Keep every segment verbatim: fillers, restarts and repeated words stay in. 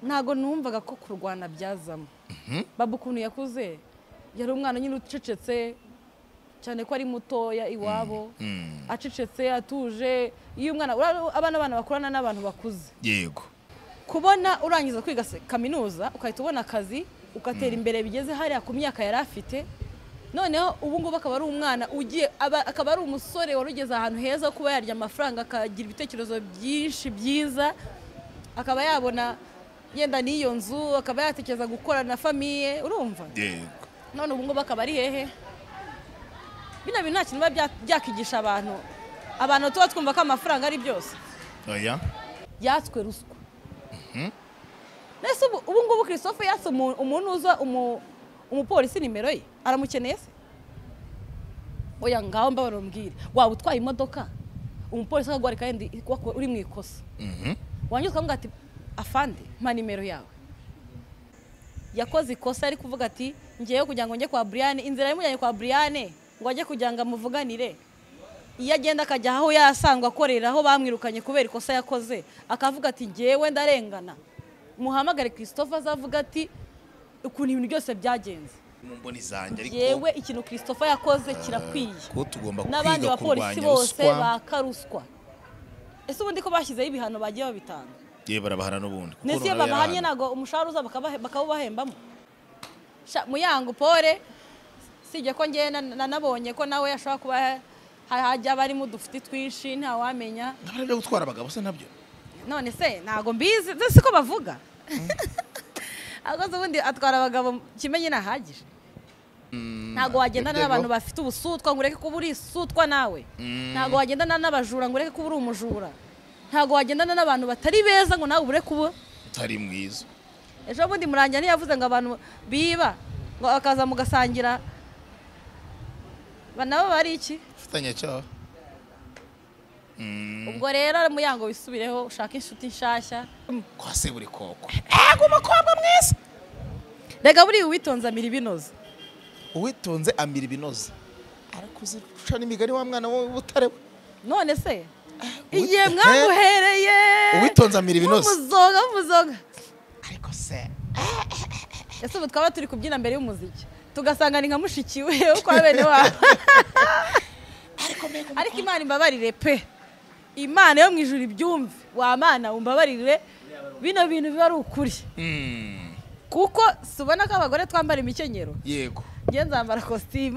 ntago numvaga ko kurwana byazamo baba ukuntu yakuze yari umwana nyine ucecetse cyane ko ari mutoya iwabo acecetse atuje iyo umwana abana abana bakorana n'abantu bakuze yego kubona urangiza kwiga kaminuza ukahita ubona akazi ukatera imbere bigeze hariya ku myaka yari afite noneho ubu ngubu akaba ari umwana ugiye akaba ari umusore warugeze ahantu heza kuba yarya amafaranga akagira ibitekerezo byinshi byiza akaba yabona yenda n'iyo nzu akaba yatekereza gukora na famiye urumva yego none ubu ngubu akaba ari hehe bina bintu nta kintu biba byakigisha abantu abantu tuba twumva ko amafaranga ari byose oya yatswe ruswa nese ubu ngubu Christophe yatse umuntu uza umupolisi nimero ye aramukeneye se oya ngaho mbabara umbwire waba utwaye imodoka umupolisi akagwari kandi uri mu ikosa wanyuze ukavuga ati afande mpa nimero yawe yakoze ikosa ari kuvuga ati ngiye kugira ngo njye kwa Brian inzira yamujyanye kwa Brian ngo ajye kugira ngo amuvuganire iyo agenda akajya aho yasangwa akorera aho bamwirukanye kubera ikosa yakoze akavuga ati ngewe ndarengana muhamagare Christophe azavuga ati ukuntu ibintu byose byagenze mu mboni zanjye ariko yewe ikintu Christophe yakoze kirakwiye ko tugomba kwiga n'abandi bapolisi bose bakaruswa ese ubundi ko bashyizeho ibihano bagiye babitanga ye barabahana n'ubundi nese iyo babahanye nago umushahara uza bakabahembamo muyango pore sije ko ngiye nanabonye ko nawe yashaka kuba hajya bari mu dufite twinshi nta wamenya nabyo gutwara abagabo se nabyo none se nago mbizi siko bavuga agoze ubundi atwara abagabo kimenye nahagije ntago wagendana n'abantu bafite ubusutwa ngo ureke kuba uri isutwa nawe ntago wagendana n'abajura ngo ureke kuba uri umujura ntago wagendana n'abantu batari beza ngo nawe ubure kuba utari mwiza ejo bundi murangira ni yavuze ngo abantu biba ngo akaza mugasangira banabo bari iki ufitanye cyaho ubwo rero muyango wisubireho ushaka inshuti nshashya kwase buri koko ego makobwa mwese rega buri witonza amira binoze uwitonze amira binoze arakuzica n'imigani wa mwana wo butare none se igihe mwaguhereye uwitonza amira binoze umuzoga umuzoga ariko se ese ubu twaba turi kubyina mbere y'umuziki tugasanga ni nka mushikiwe uko abene wabo ariko Imana imbabarire pe Imana yo mwijuru ibyumve wa Mana umbabarire bino bintu biba ari ukuri kuko subona ko abagore twambara imikenyero yego nge nzambara costume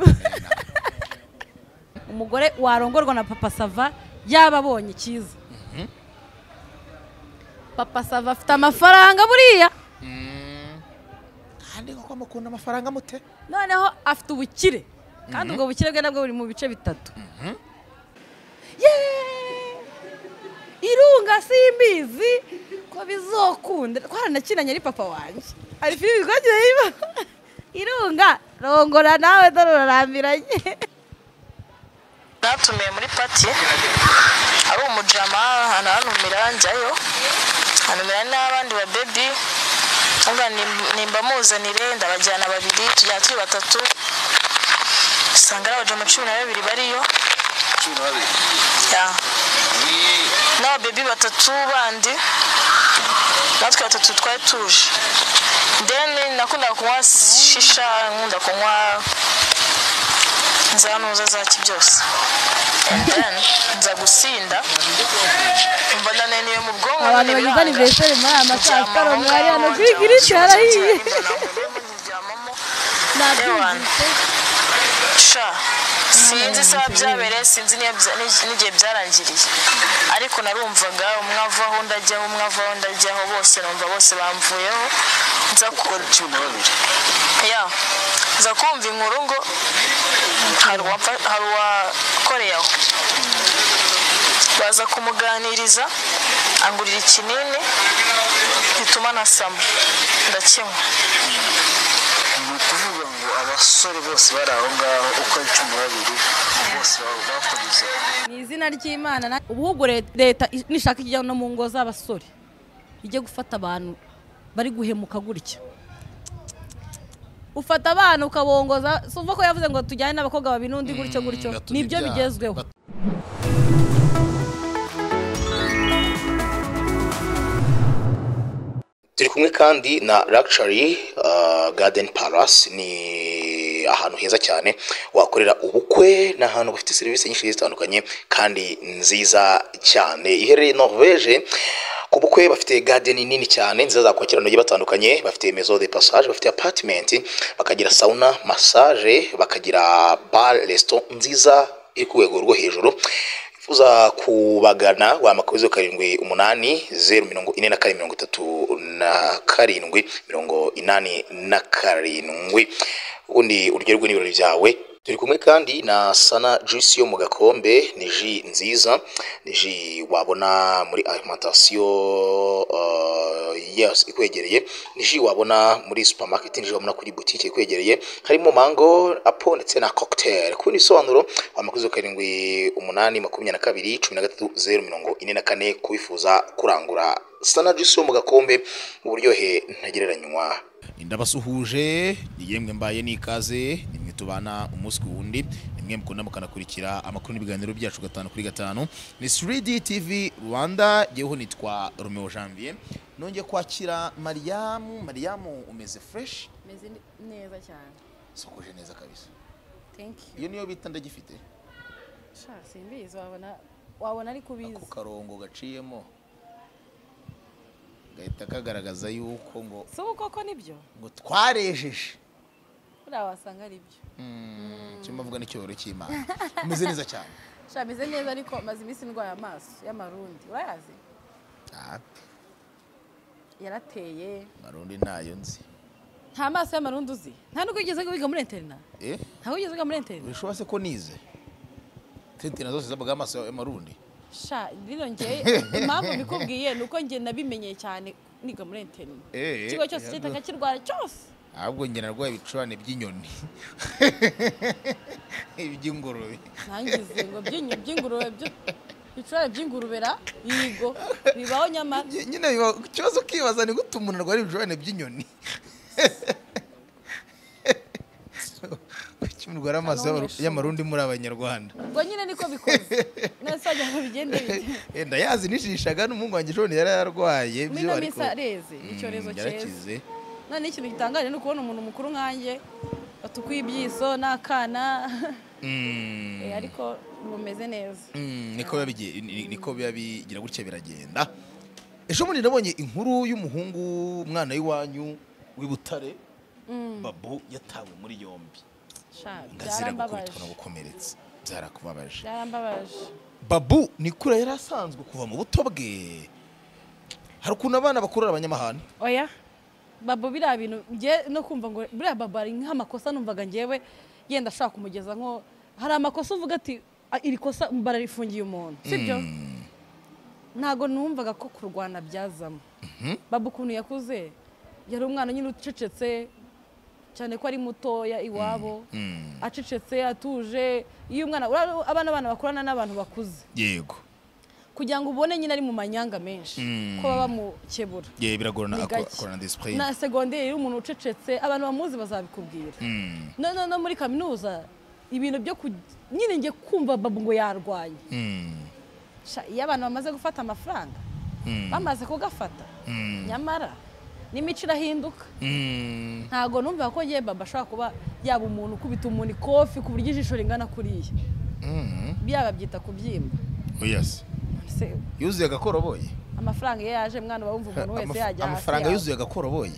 umugore warongorwa na Papa Sava yababonye cyiza Papa Sava afite amafaranga buriya kandi ko amukunda amafaranga mute noneho afite ubukire kandi ubwo bukire bwe nabwo buri mu bice bitatu irunga simbizi ko bizokunda twaranakinanye ari papa wanjye ari filimi twagiye iba irunga rongora nawe dororambiranye natumiye muri pati ari umujama hano hanumira njyayo hanumira n'abandi ba baby anga nimba muzanire ndabajyana babiri tujya turi batatu sanga abajama cumi na babiri bariyo cumi na babiri ya na baby batatu bandi natwe batatu twari tuje then nakunda kunywa shisha nkunda kunywa nzanuza zaki byose then nza gusinda mbona nene mu bwonko abantu bagize anniversaire muri amasaha karo mwari hano kwigira icyarahiye sha sinzi sa byabere sinzi n'igihe byarangiriye ariko narumvaga umwavaho ndajyaho umwavaho ndajyaho bose numva bose bamvuyeho nza gukora cumi na babiri ya nza kumva inkuru ngo hari uwakoreyeho baza kumuganiriza angurira ikinini gituma nasama ndakinywa kuvuga ngo abasore bose bari aho ngaho uko ari cumi na babiri bose bakoze ni izina ry'Imana ubwo leta nishaka ijya no mu ngo z'abasore ijye gufata abantu bari guhemuka gutya ufata abantu ukabongoza suva ko yavuze ngo tujyane n'abakobwa babiri n'undi gutyo gutyo nibyo bigezweho turi kumwe kandi na Luxury uh, Garden Palace. Ni ahantu heza cyane wakorera ubukwe, n'ahantu bafite serivisi nyinshi zitandukanye kandi nziza cyane. Iherereye Norvege. Ku bukwe bafite garden nini cyane nziza zakwakira abantu batandukanye, bafite maison de passage, bafite apartment, bakagira sauna, massage, bakagira bar, restaurant nziza iri ku rwego rwo hejuru. Uza kubagana wa makozo karindwi umunani zero mirongo ine na kane mirongo itatu na karindwi mirongo inani na karindwi. Ubundi uryoherwe n'ibirori byawe. Turi kumwe kandi na Sana Juice yo mu gakombe. Ni ji nziza, ni ji wabona muri alimentation uh, yes ikwegereye, ni ji wabona muri supermarket, ni ji wabona kuri boutique ikwegereye. Harimo mango, apple ndetse na cocktail. Kundi sobanuro wa makuzo karindwi umunani makumyabiri na kabiri cumi na gatatu zero mirongo ine na kane kubifuza kurangura Sana Juice yo mu gakombe, uburyohe ntagereranywa. Ndabasuhuje yemwe mbaye nikaze, nimwe tubana umunsi ku wundi, nimwe mukunda mukanakurikira amakuru n'ibiganiro byacu gatanu kuri gatanu. Ni three D T V Rwanda, yeho nitwa Romeo Janvier. Nongeye kwakira Mariam. Mariam, umeze fresh? Meze neza cyane. Sokoje neza kabisa. Thank you. Iyo niyo bita ndagifite. Sha simbizi, wabona wabona ari kubiza. Ako karongo gaciyemo gahita kagaragaza yuko ngo so koko nibyo ngo twarejeje. ura wasanga ari byo. Mm, cyuma vuga n'icyoro cy'Imana. Umeze neza cyane. Sha meze neza ariko maze iminsi ndwaye amaso y'amarundi. Urayazi? Ah, yarateye. Marundi nayo nzi. Nta maso y'amarundi uzi? Nta nubwo ugeze wiga muri internet? Eh? Nta ugeze wiga muri internet? Urashobora se ko nize? Tintina zose zabaga amaso y'amarundi. Sha rino ngiye impamvu bikubwiye nuko ngiye nabimenyeye cyane niga muri internet. Eh. Kigo cyose cyitaka kirwara cyose. Ahubwo nge narwaye ibicurane by'inyoni. Iby'ingurube. Nangize ngo byinyo by'ingurube byo bicurane by'ingurubera yigo bibaho nyamara. Nyine ikibazo kibaza ni gute umuntu arwara ibicurane by'inyoni. Kimurwara amaso y'amarundi muri abanyarwanda. Ubwo nyine niko bikoze. Nese ajya ngo bigende bite. Enda yazi nishishaga n'umuhungu wanjye jone yararwaye byo ariko. Mina misareze icyorezo cyeze. None ikintu gitangaje no kubona umuntu mukuru nkanjye batukwiye ibyiso nakana. Mm. Eh ariko bumeze neza. Mm, niko bigiye niko bigira gutya biragenda. Ejo muri nabonye inkuru y'umuhungu umwana w'iwanyu w'Ibutare. Mm. Babu yatawe muri yombi. Sha byarambabaje no gukomeretsa. Byarakubabaje. Byarambabaje. Babu ni kure yari asanzwe kuva mu buto bwe. Hari ukuntu abana bakurura abanyamahane. Oya. Babu bira bintu nge no kumva ngo bira baba ari nk'amakosa numvaga ngewe yenda ashaka kumugeza nko hari amakosa uvuga ati iri kosa bararifungiye umuntu. Sibyo? Mm. Ntago numvaga ko kurwana byazamo. Mm -hmm. Babu kuntu yakuze yari umwana nyine ucecetse cyane ko ari mutoya iwabo. Mm. Mm. Acecetse atuje iyo umwana abana abana bakorana n'abantu bakuze. Yego. Kugira ngo ubone nyine ari mu manyanga menshi. Mm. Ko baba mu kebura. Ye biragorana akorana discipline. Na secondaire umuntu ucecetse abantu bamuzi bazabikubwira. Mm. No no no muri kaminuza ibintu byo nyine nge kumva Babu ngo yarwanye. Mm. Sha iyo abantu bamaze gufata amafaranga. Mm. Bamaze kugafata. Mm. Nyamara n'imico irahinduka. Mm. Ntago numva ko ngiye Baba ashaka kuba yaba umuntu ukubita umuntu ikofi ku buryo ijisho ringana kuriya. Mm. Byaba byita kubyimba. Oh yes. Yuzuye agakoroboye. Amafaranga yaje mwana bawumva umuntu wese yajya. Amafaranga yuzuye agakoroboye.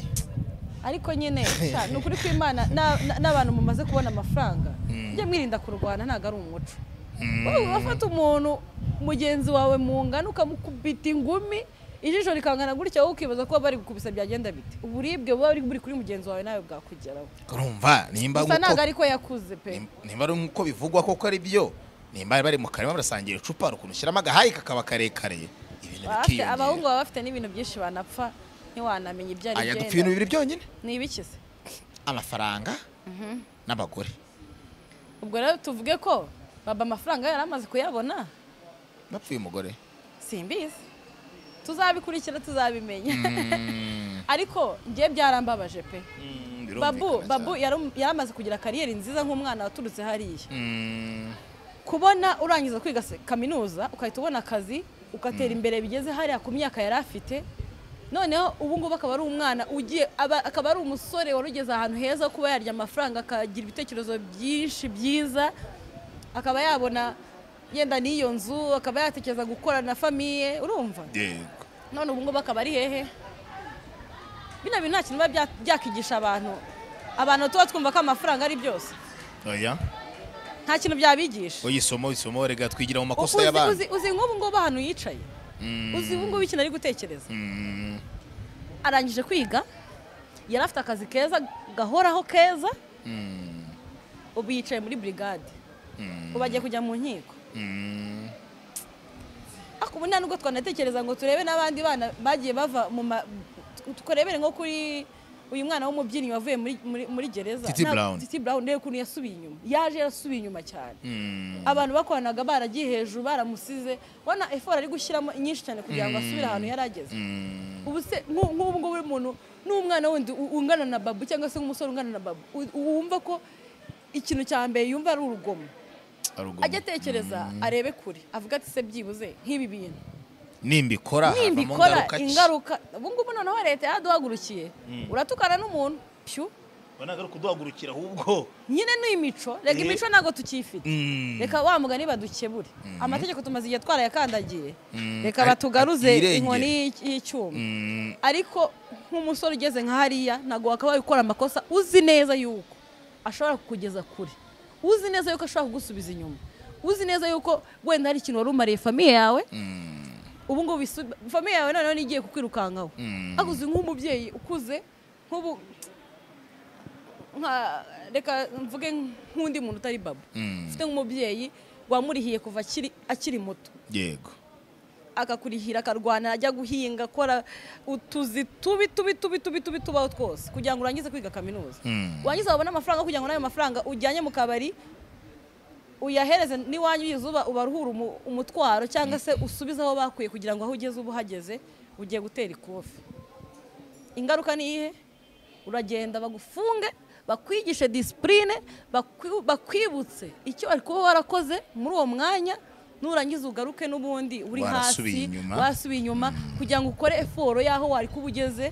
Ariko nyine sha nukuri kw'Imana n'abantu mumaze kubona amafaranga. Njye mwirinda kurwana ntago ari umuco. Wowe wafata umuntu mugenzi wawe mu ngano ukamukubita ingumi ijisho rikangana gutya wowe ukibaza ko bari gukubisa byagenda bite. Uburibwe buba buri kuri mugenzi wawe nawe bwakugeraho. Urumva nimba nguko. Gusa ntago ariko yakuze pe. Nimba ari nkuko bivugwa koko ari byo. Nimba bari mu karima barasangira icupa rukuntu shyiramo agahayi kakaba karekare. Ibintu bikiyongera. Abahungu baba bafite n'ibintu byinshi banapfa ntiwanamenya ibyo ari byo. Aya dupfa ibintu bibiri byonyine. Ni ibikize. Amafaranga n'abagore. Ubwo rero tuvuge ko Baba amafaranga yari amaze kuyabona. Bapfuye umugore. Simbizi. Tuzabikurikira tuzabimenya. Ariko ngiye byarambabaje pe. Babu Babu yaramaze kugira kariyeri nziza nk'umwana waturutse hariya. Kubona urangiza kwiga kaminuza ukahita ubona akazi ukatera imbere bigeze hariya ku myaka yari afite noneho ubu ngubu akaba ari umwana ugiye aba- akaba ari umusore wari ugeze ahantu heza kuba yarya amafaranga akagira ibitekerezo byinshi byiza akaba yabona yenda n'iyo nzu akaba yatekereza gukora na famiye urumva yego none ubu ngubu akaba ari hehe bino bintu nta kintu biba bya- byakigisha abantu abantu tuba twumva ko amafaranga ari byose oya nta kintu byabigisha oya isomo isomo rega twigira mu makosa Uzi- y'abandi uzi uzi nk'ubu ngubu ahantu yicaye uzi ubu ngubu ikintu ari gutekereza arangije kwiga yari afite akazi keza gahoraho keza ubu yicaye muri brigade ubu agiye kujya mu nkiko ariko ubu nta nubwo twanatekereza ngo turebe n'abandi bana bagiye bava mu ma turebere nko kuri uyu mwana w'umubyinnyi wavuye muri muri, muri gereza Titi Na- Brown. Titi Brown rero ukuntu yasubiye inyuma yaje yarasubiye inyuma cyane abantu bakoranaga baragiye hejuru baramusize wana effort ari gushyiramo nyinshi cyane kugira ngo asubire ahantu yari ageze ubu se nk'u- nk'ubu ngubu uri umuntu n'umwana wundi u- ungana na babu cyangwa se nk'umusore ungana na babu u- wumva ko ikintu cya mbere yumva ari urugomo Arugomo. ajya atekereza arebe kure avuga ati se byibuze nk'ibi bintu nimbikora havamo nimbikora ngaruka ki? ingaruka ubu ngubu noneho leta yaduhagurukiye uratukana n'umuntu pyu Bona garuka kuduhagurukira ahubwo nyine ni imico reka Eh. imico ntabwo tukifite Mm. reka wa mugani badukebure amategeko tumaze igihe twarayakandagiye reka Ari- batugaruze atirengera. inkoni y'i- y'icyuma Mm. ariko nk'umusore ugeze nka hariya ntabwo wakabaye ukora amakosa uzi neza yuko ashobora kukugeza kure uzi neza yuko ashobora kugusubiza inyuma uzi neza yuko wenda hari ikintu wari umariye famiye yawe ubu ngubu bisu- famiye yawe noneho nigiye kukwirukankaho ariko uzi nk'umubyeyi ukuze nk'ubu nka reka mvuge nk'undi muntu utari babu ufite nk'umubyeyi wamurihiye kuva akiri akiri muto yego akakurihira akarwana ajya guhinga akora utuzi tubi tubi tubi tubi tubi tubaho twose kugira ngo urangize kwiga kaminuza warangiza wabona amafaranga kugira ngo n'ayo mafaranga ujyanye mu kabari uyahereze n'iwanyu yizuba ubaruhura umu- umutwaro cyangwa se usubize aho bakuye kugira ngo aho ugeze uba uhageze ugiye gutera ikofi ingaruka ni iyihe uragenda bagufunge bakwigishe disipurine bakwibutse icyo wari kuba warakoze muri uwo mwanya nurangiza ugaruke n'ubundi uri Warasubiye hasi inyuma. wasubiye inyuma kugira ngo ukore eforo y'aho wari kuba ugeze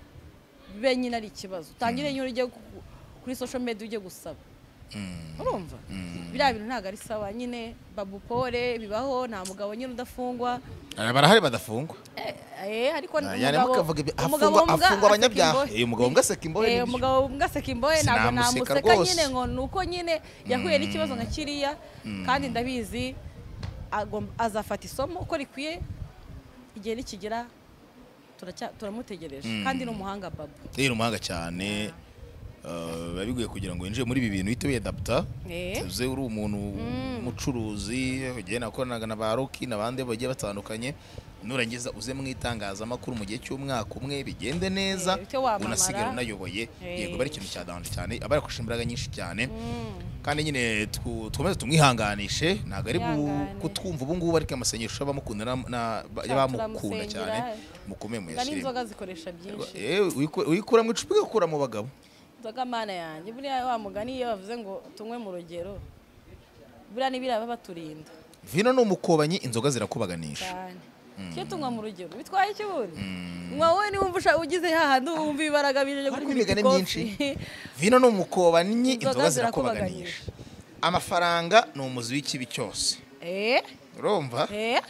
bibe nyine ari ikibazo utangire nyine ujye ku- kuri social media ujye gusaba urumva biriya bintu ntabwo ari sawa nyine babu pole bibaho nta mugabo nyine udafungwa Aba barahari badafungwa eh ariko yani umugabo- mukavuga ibi- umugabo afungwa mbwa afungwa aseka abanyabyaha imbohe. eh umugabo ngaseka imbohe Eh, nibyo. umugabo mbwaseka imbohe ntabwo Sinamuseka namuseka rwose. nyine ngo nuko nyine yahuye n'ikibazo nka kiriya kandi ndabizi agomba- azafata isomo uko rikwiye igihe nikigera turacya- turamutegereje kandi ni umuhanga babu rero umuhanga cyane uh, biba bigoye kugira ngo winjire muri ibi bintu uhite wiyadapta Eh. tuze uri umuntu umucuruzi ugiye nakoranaga na ba Rocky n'abandi bagiye batandukanye nurangiza uze mu itangazamakuru mu gihe cy'umwaka umwe bigende neza Eh, uhite wamamara. unasigara unayoboye Eh. yego bari ikintu cya danje cyane aba yakoresha imbaraga nyinshi cyane kandi nyine twu- twomeze tumwihanganishe ntabwo ari bu- Mwihangane. kutwumva ubu ngubu ariko amasengesho y'abamukunda na- na- y'abamukunda cyane turamusengera. mukomeye nga muyashyiremo n'inzoga zikoresha byinshi Eh, uyiku- uyikura mu icupa igakura mu bagabo inzoga mana yanjye buriya wa mugani iyo bavuze ngo tunywe mu rugero buriya n'ibiriya baba baturinda vino ni umukobanyi inzoga zirakubaganisha cyane cyo tunywa mu rugero bitwaye iki bundi nywa wowe niwumva usha- ugize hahandi wumva ibaraga bije Ariko imigani myinshi vino ni umukobanyi Inzoga inzoga zirakubaganisha. zirakubaganisha amafaranga ni umuzi w'ikibi cyose eh urumva eh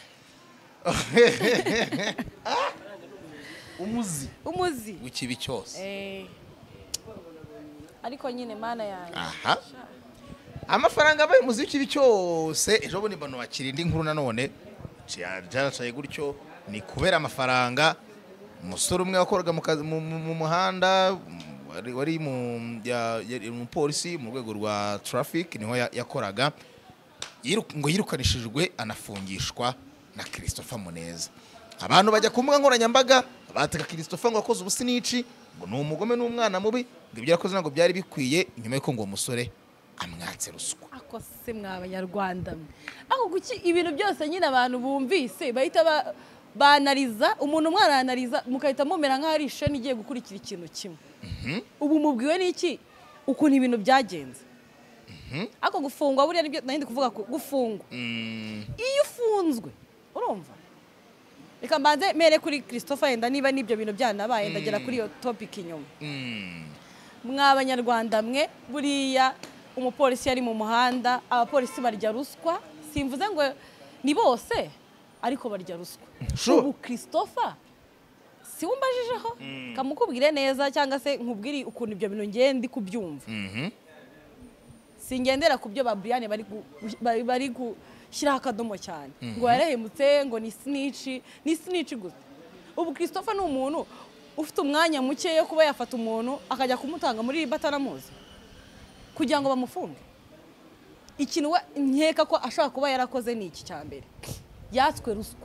umuzi umuzi w'ikibi cyose eh ariko nyine mana yanjye aha amafaranga abaye umuzi w'ikibi cyose ejo bundi mbona wakira indi nkuru nanone byaracaye gutyo ni kubera amafaranga umusore umwe wakoraga mu kazi- mu- mu mu muhanda wari- wari mu ya- yari umupolisi mu rwego rwa traffic niho ya- yakoraga yiru- ngo yirukanishijwe anafungishwa na Christopher Muneza abantu bajya ku mbuga nkoranyambaga bateka Christopher ngo akoze ubusinici ngo ni umugome n'umwana mubi ngo ibyo yakoze ntabwo byari bikwiye nyuma y'uko ngo uwo musore amwatse ruswa ako se mwa abanyarwanda mwe ako kuki ibintu byose nyine abantu bumvise bahita ba- banariza umuntu mwaranariza mukahita mumera nk'aho ari isheni igiye gukurikira ikintu kimwe ubu mubwiwe n'iki ukuntu ibintu byagenze ako gufungwa buriya nibyo nari ndi kuvuga ko gufungwa Mm, iyo ufunzwe urumva reka mbanze mere kuri Christopher yenda niba nibyo bintu byanabaye ndagera kuri iyo topic inyuma mw'abanyarwanda mwe buriya umupolisi yari mu muhanda abapolisi barya ruswa simvuze ngo ni bose ariko barya ruswa ubu Christopher si wumbajijeho kamukubwire neza cyangwa se nkubwiri ukuntu ibyo bintu ngende kubyumva singendera ku byo ba Brian bari bari gushyiraho akadomo cyane ngo yarahemutse ngo ni snitch ni snitch gusa ubu Christopher ni umuntu ufite umwanya muke yo kuba yafata umuntu akajya kumutanga muri bataramuzi kugira ngo bamufunge ikintu we nkeka ko ashaka kuba yarakoze ni iki cyambere yatswe ruswa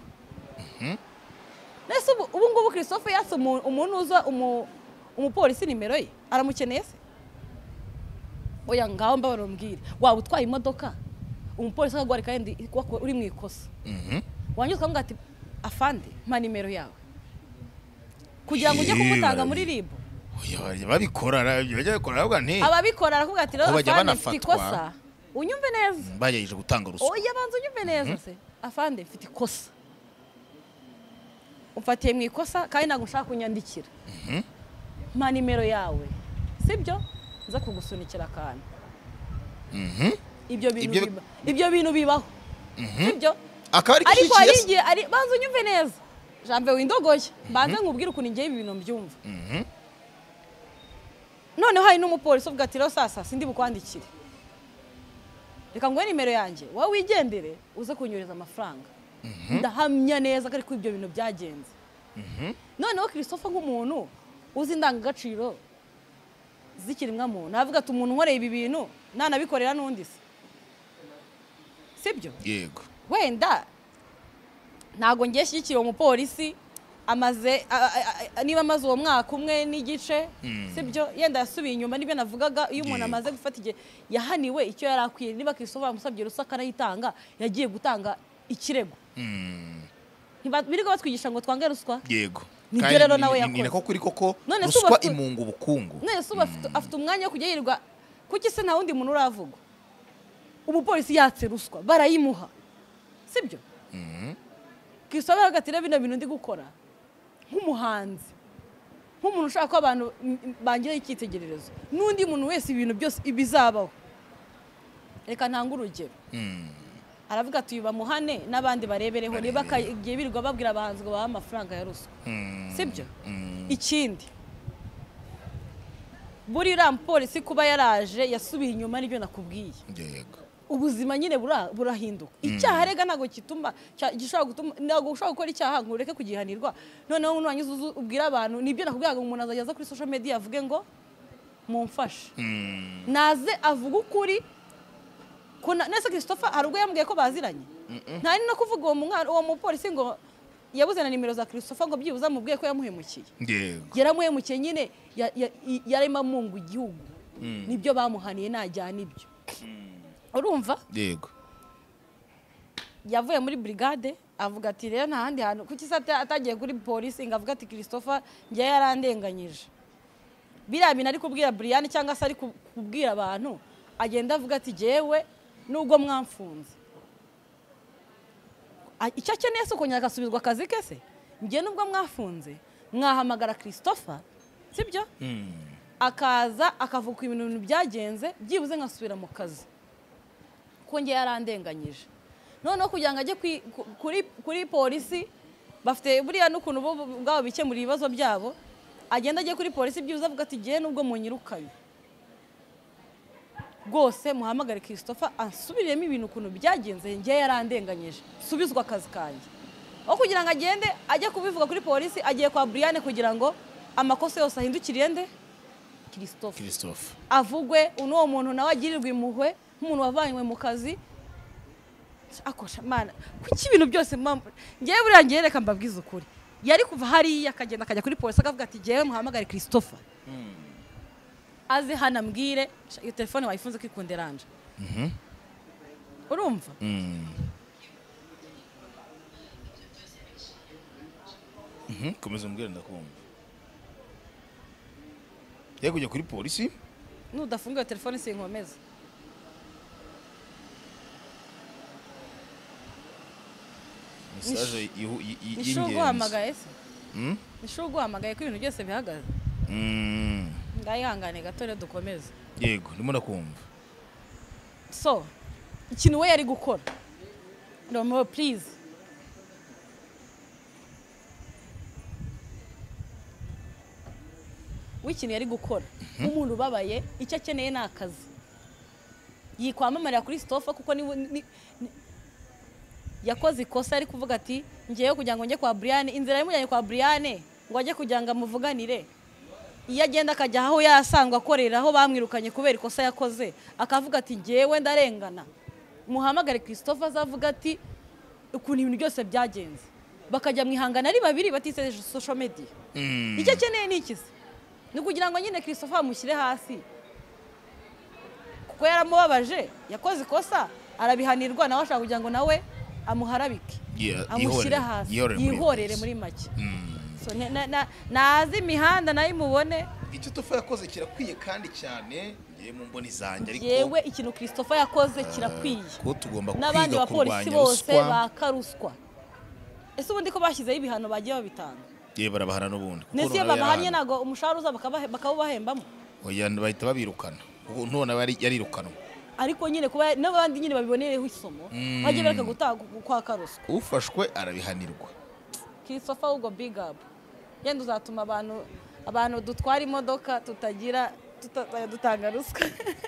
nese ubu ngubu Christopher yatse umuntu uza umupolisi nimero ye aramukeneye se oya ngaho mbabara mbwire waba utwaye imodoka umupolisi akagwara kandi uri mu ikosa wanyuze ukavuga ati afande mpa nimero yawe kugira ngo ujye kumutanga muri ribu oya babikora bajya bakora ahubwo nti ababikora aravuga ati rero afande mfite ikosa unyumve neza bayaje gutanga ruswa oya banza unyumve neza se afande mfite ikosa umfatiye mu ikosa kandi ntabwo ushaka kunyandikira mpa nimero yawe sibyo nza kugusunikira akantu ibyo bintu biba ibyo bintu bibaho sibyo ariko hari igihe ari banza unyumve neza jambe windogoye banza nkubwire ukuntu ngiye ibi bintu mbyumva noneho hari n'umupolisi uvuga ati rero sasa sindi bukwandikire reka nguhe nimero yanjye wowe wigendere uze kunyureza amafaranga ndahamya neza ko ibyo bintu byagenze noneho Christopher nk'umuntu uzi indangagaciro zikiremwa muntu navuga ati umuntu nkoreye ibi bintu nanabikorera n'undi se sibyo yego wenda ntago ngiye shyikiye umupolisi amaze niba amaze uwo mwaka umwe n'igice sibyo yenda yasubiye inyuma nibyo navugaga iyo umuntu amaze gufata igihe yahaniwe icyo yari akwiye niba Christopher amusabye ruswa akanayitanga yagiye gutanga ikirego birigo batwigisha ngo twange ruswa yego nibyo rero nawe yakoze niko kuri koko ruswa imunga ubukungu none se afite umwanya wo kujya yirirwa kuki se nta wundi muntu uravuga umupolisi yatse ruswa barayimuha sibyo Christopher agatira bino bintu ndi gukora nk'umuhanzi nk'umuntu ushaka ko abantu bangira icyitegererezo n'undi muntu wese ibintu byose ibizabaho reka ntanga urugero aravuga ati bamuhane n'abandi barebereho niba kagiye birirwa babwira abahanzi ngo baha amafaranga ya ruswa sibyo ikindi buri rampolisi kuba yaraje yasubiye inyuma nibyo nakubwiye yego ubuzima nyine burahinduka icyaha rega ntago kituma gishobora gutuma ntago ushobora gukora icyaha ngo ureke kugihanirwa noneho unanyuze ubwira abantu nibyo nakubwira ngo umuntu azajya kuri social media avuge ngo mumfashe naze avuga ukuri nese Christopher hari ubwo yambwiye ko baziranye nta ni no kuvuga uwo mwana uwo mupolisi ngo yabuze na nimero za Christopher ngo byibuze amubwiye ko yamuhemukiye yaramuhemukiye nyine yarimo amunga igihugu nibyo bamuhaniye najyana ibyo urumva yego yavuye muri brigade avuga ati rero nta handi hantu kuki se atagiye kuri polisi ngo avuga ati Christopher njye yarandenganyije biriya bintu ari kubwira Brian cyangwa se ari kubwira abantu agenda avuga ati jewe nubwo mwamfunze icyo akeneye se ukongera agasubizwa akazi ke se njye nubwo mwafunze mwahamagara Christopher sibyo akaza akavuga ibintu byagenze byibuze nkasubira mu kazi ko njye yarandenganyije noneho kugira ngo ajye kuri kuri polisi bafite buriya n'ukuntu bo bwabo bikemura ibibazo byabo agenda ajye kuri polisi byibuze avuga ati gihe nubwo munyirukanye rwose muhamagare Christopher ansubiriyemo ibintu ukuntu byagenze njye yarandenganyije subizwa akazi kanjye aho kugira ngo agende ajye kubivuga kuri polisi agiye kwa Brian kugira ngo amakosa yose ahindukiriye nde Christopher Christopher avugwe uno muntu nawe agirirwa impuhwe nk'umuntu wavanywe mu kazi akosha mana kuki ibintu byose ngiye buriya ngiye reka mbabwiza ukuri yari kuva hariya akagenda akajya kuri polisi akavuga ati jewe muhamagare Christopher aze hana mbwire iyo telefone wayifunze kwikunderanje urumva komeza umbwire ndakumva yego kujya kuri polisi nudafunga iyo telefone sinkomeza message y'ingenzi nishobora guhamagaye se mm nishobora guhamagaye ko ibintu byose bihagaze mm ndayihangane gato rero dukomeze yego ndimo nakumva so ikintu we yari gukora Romeo please w'ikintu yari gukora nk'umuntu ubabaye icyo akeneye ni akazi yikwamamarira kuri Stofa kuko ni yakoze ikosa ari kuvuga ati ngiye kugira ngo njye kwa Brian inzira yamujyanye kwa Brian ngo ajye kugira ngo amuvuganire iyo agenda akajya aho yasangwa akorera aho bamwirukanye kubera ikosa yakoze akavuga ati ngewe ndarengana muhamagare Christophe azavuga ati ukuntu ibintu byose byagenze bakajya mwihangana ari babiri batiseje social media icyo akeneye ni iki ni kugira ngo nyine Christophe amushyire hasi kuko yaramubabaje yakoze ikosa arabihanirwa nawe ashaka kugira ngo nawe amuharabike amushyire hasi yihorere muri make so nazi imihanda nayo imubone icyo Tofa yakoze kirakwiye kandi cyane ngiye mu mboni zanjye ariko yewe ikintu Christophe yakoze kirakwiye ko tugomba n'abandi kwiga bapolisi kurwanya bose ruswa bakaruswa ese ubundi ko bashyizeho ibihano bagiye babitanga ye barabahana n'ubundi nese iyo babahanye nago umushahara uza bakawubahembamo oya bahita babirukana none yarirukanwa ariko nyine kuba n'abandi nyine babibonereho isomo bagiye bareka gutanga kwa karuswa ufashwe arabihanirwa Christophe ahubwo big up yenda uzatuma abantu abantu dutwara imodoka tutagira dutanga ruswa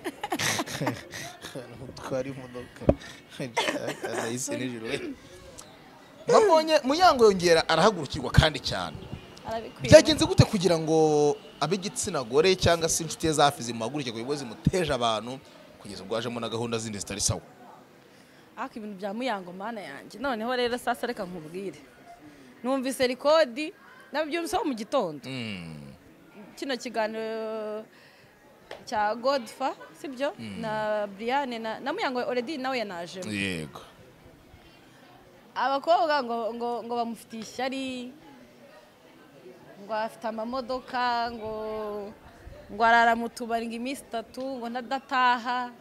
dutwara imodoka nahise nijoro babonye Muyango yongera arahagurukirwa kandi cyane byagenze gute kugira ngo ab'igitsina gore cyangwa se inshuti za hafi zimuhaguruke ku bibazo zimuteje abantu kugeza ubwo hajemo na gahunda zindi zitari sawa ariko ibintu bya Muyango mana yanjye noneho rero sasa reka nkubwire numvise rekodi nabyumvise mu gitondo kino kiganiro cya Godfa sibyo na Brian na na Muyango already nawe yanaje yego abakobwa ngo ngo ngo bamufitiye ishyari ngo afite amamodoka ngo ngo arara mu tubari ngo iminsi itatu ngo ndadataha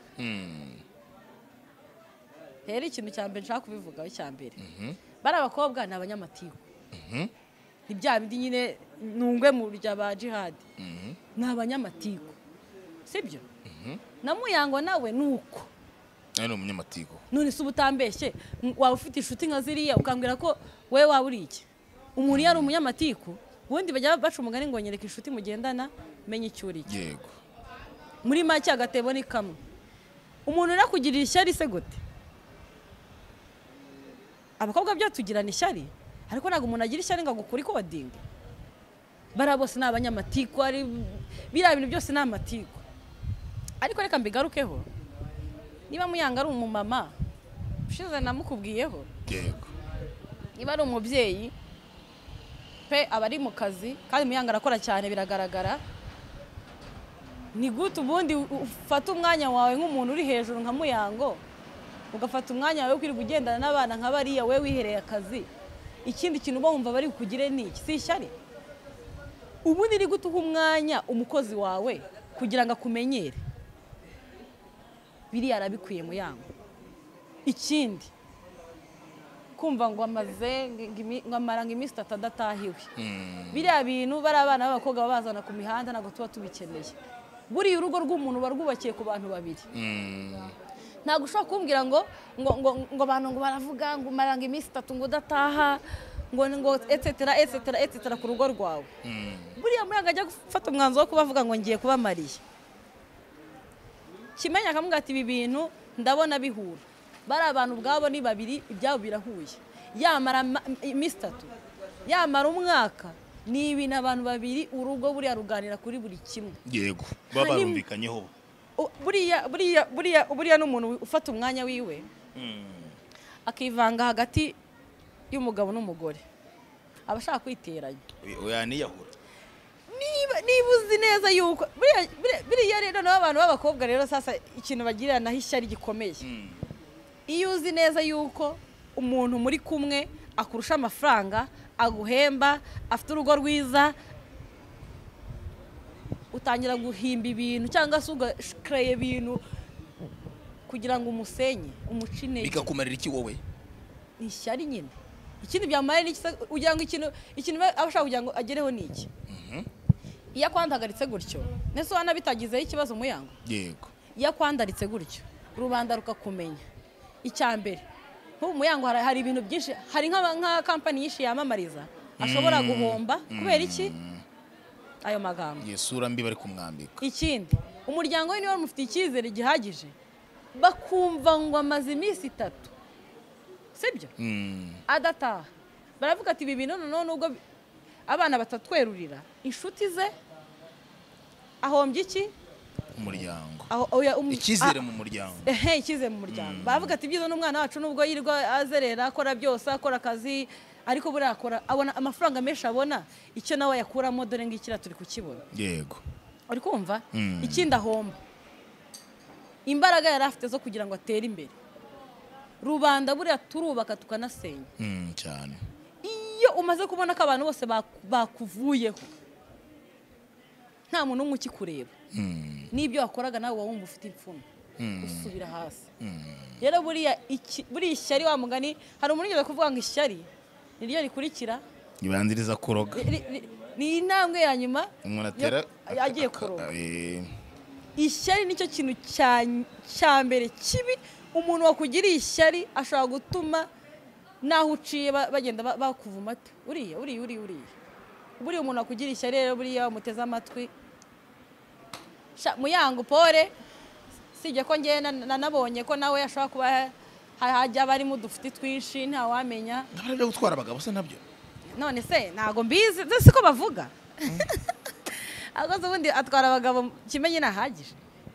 rero ikintu cya mbere nshaka kubivugaho cya mbere bari abakobwa ni abanyamatiku ni bya bindi nyine nungwe mu rya ba jihadi ni abanyamatiku sibyo na Muyango nawe nuko ni umunyamatiku none se ubutambeshye waba ufite inshuti nka ziriya ukambwira ko wewe waba uri iki umuntu yari umunyamatiku ubundi bajya baca umugani ngo nyereka inshuti mugendana menye icyo uri iki yego muri make agatebo ni kamwe umuntu urakugirira ishyari se gute abakobwa byo tugirana ishyari ariko ntabwo umuntu agira ishyari ngo agukure ko wadinga bara bose ni abanyamatiku ari biriya bintu byose ni amatiku ariko reka mbigarukeho niba Muyango ari umumama ushize namukubwiyeho yego niba ari umubyeyi pe aba ari mu kazi kandi Muyango arakora cyane biragaragara ni gute ubundi ufata umwanya wawe nk'umuntu uri hejuru nka Muyango ugafata umwanya wawe kwirirwa ugendana n'abana nka bariya we wihereye akazi ikindi kintu uba wumva bari kugire ni iki si ishyari ubundi ni gute uha umwanya umukozi wawe kugira ngo akumenyere biriya arabikwiye Muyango ikindi kumva ngo amaze ngo amara ngo iminsi itatu adatahiwe biriya bintu bari abana b'abakobwa babazana ku mihanda ntabwo tuba tubikeneye buriya urugo rw'umuntu barwubakiye ku bantu babiri ntabwo ushobora kumbwira ngo ngo ngo ngo abantu ngo baravuga ngo umara ngo iminsi itatu ngo udataha ngo ngo etcetera etcetera etcetera ku rugo rwawe buriya Muyango ajya gufata umwanzuro wo kubavuga ngo ngiye kuba Mariya Kimenya akamubwira ati ibi bintu ndabona bihura bari abantu ubwabo ni babiri ibyabo birahuye yamara iminsi itatu yamara umwaka ni ibintu abantu babiri urugo buriya ruganira kuri buri kimwe yego baba barumvikanyeho buriya buriya buriya buriya n'umuntu ufata umwanya wiwe akivanga hagati y'umugabo n'umugore abashaka kwiteranya oya niyahura niba niba uzi neza yuko biriya rero n'abantu b'abakobwa rero sasa ikintu bagirira naho ishyari gikomeye iyo uzi neza yuko umuntu muri kumwe akurusha amafaranga aguhemba afite urugo rwiza utangira guhimba ibintu cyangwa se ugakreye ibintu kugira ngo umusenye umucinege bikakumarira iki wowe ishyari nyine ikindi byamare ni ugira ngo ikintu ikintu abashaka kugira ngo agereho ni iki iyo akwandagaritse gutyo nese wana bitagizeho ikibazo Muyango yego iyo akwandaritse gutyo rubanda rukakumenya icyambere nk'ubu Muyango hari ibintu byinshi hari nka company yishi yamamariza ashobora guhomba kubera iki ayo magambo yesura mbi bari kumwambika ikindi umuryango we niwe mufite icyizere gihagije bakumva ngo amaze iminsi itatu sibyo adataha baravuga ati ibi bintu none nubwo abana batatwerurira inshuti ze ahombye iki umuryango icyizere mu muryango ehe icyizere mu muryango baravuga ati byiza n'umwana wacu nubwo yirirwa azerera akora byose akora akazi ariko buriya akora abona amafaranga menshi abona icyo nawe yakuramo dore ngikira turi kukibona yego uri kumva ikindi ahomba imbaraga yari afite zo kugira ngo atere imbere rubanda buriya turubaka tukanasenya cyane iyo umaze kubona ko abantu bose bakuvuyeho nta muntu umwe ukikureba n'ibyo wakoraga nawe wumva ufite ipfuno usubira hasi rero buriya buriya ishyari wa mugani hari umuntu ugeze kuvuga ngo ishyari niryo rikurikira ibanziriza kuroga ni intambwe ya nyuma agiye kuroga ishyari nicyo kintu cya mbere kibi umuntu wakugiriye ishyari ashobora gutuma naho uciye bagenda bakuvuma ati uriya uriya uriya uriya buriya umuntu wakugiriye ishyari rero buriya bamuteze amatwi Muyango Pole sijye ko ngiye nanabonye ko nawe ashobora kuba hajya barimo dufite twinshi nta wamenya nabyo gutwara abagabo se nabyo none se ntago mbizi siko bavuga agoze ubundi atwara abagabo kimenye nahagije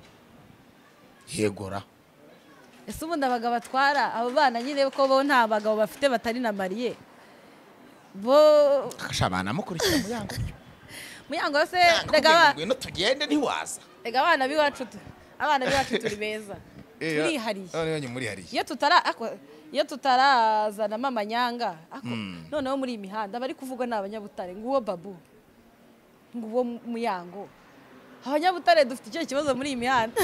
yegora ese ubundi abagabo atwara abo bana nyine ko bo nta bagabo bafite batari na mariye bo akashabana mukurikira Muyango Muyango se rega ngwino tugende ntiwaza rega abana biwacu abana biwacu turi beza turi hariye none muri hariye iyo tutara iyo tutarazana mama nyanga ako noneho muri imihanda bari kuvuga n'abanyabutare nguwo babu nguwo Muyango abanyabutare dufite icyo kibazo muri imihanda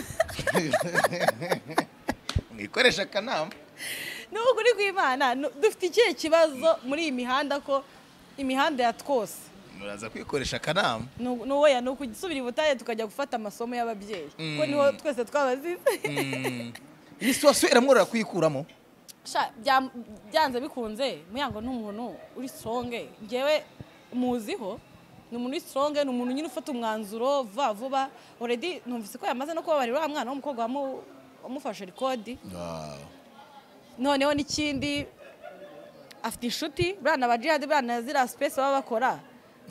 mwikoresha kanama nuko kuri kwimana dufite icyo kibazo muri imihanda ko imihanda ya twose muraza kwikoresha kanama no oya no kujisubira ibutaye tukajya gufata amasomo y'ababyeyi ko niho twese twabazize iyi situation iramworera kwikuramo sha byanze bikunze Muyango n'umuntu uri strong ngewe muziho ni umuntu uri strong ni umuntu nyine ufata umwanzuro va vuba already numvise ko yamaze no kubabarira wa mwana w'umukobwa wamufashe record noneho n'ikindi afite inshuti bana ba jihad bana zira space baba bakora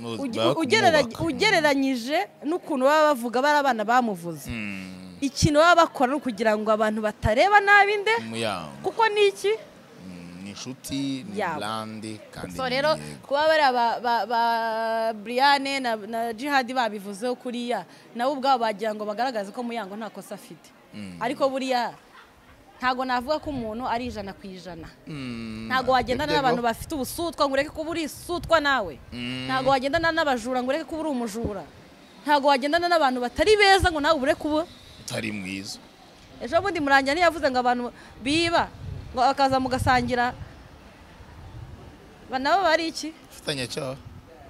ugereranyije n'ukuntu baba bavuga bari abana bamuvuze ikintu baba bakora no kugira ngo abantu batareba nabi nde kuko niki ni inshuti ni blande kandi so rero kuba bari ba Briane na Jihad babivuzeho kuriya nabo ubwabo bagira ngo bagaragaze ko Muyango nta kosa afite ariko buriya ntago navuga ko umuntu ari ijana ku ijana ntago wagendana n'abantu bafite ubusutwa ngo ureke kuba uri isutwa nawe ntago wagendana n'abajura ngo ureke kuba uri umujura ntago wagendana n'abantu batari beza ngo nawe ureke kuba utari mwiza ejo bundi murangira ntiyavuze ngo abantu biba ngo akaza mugasangira banabo bari iki ufitanye cyo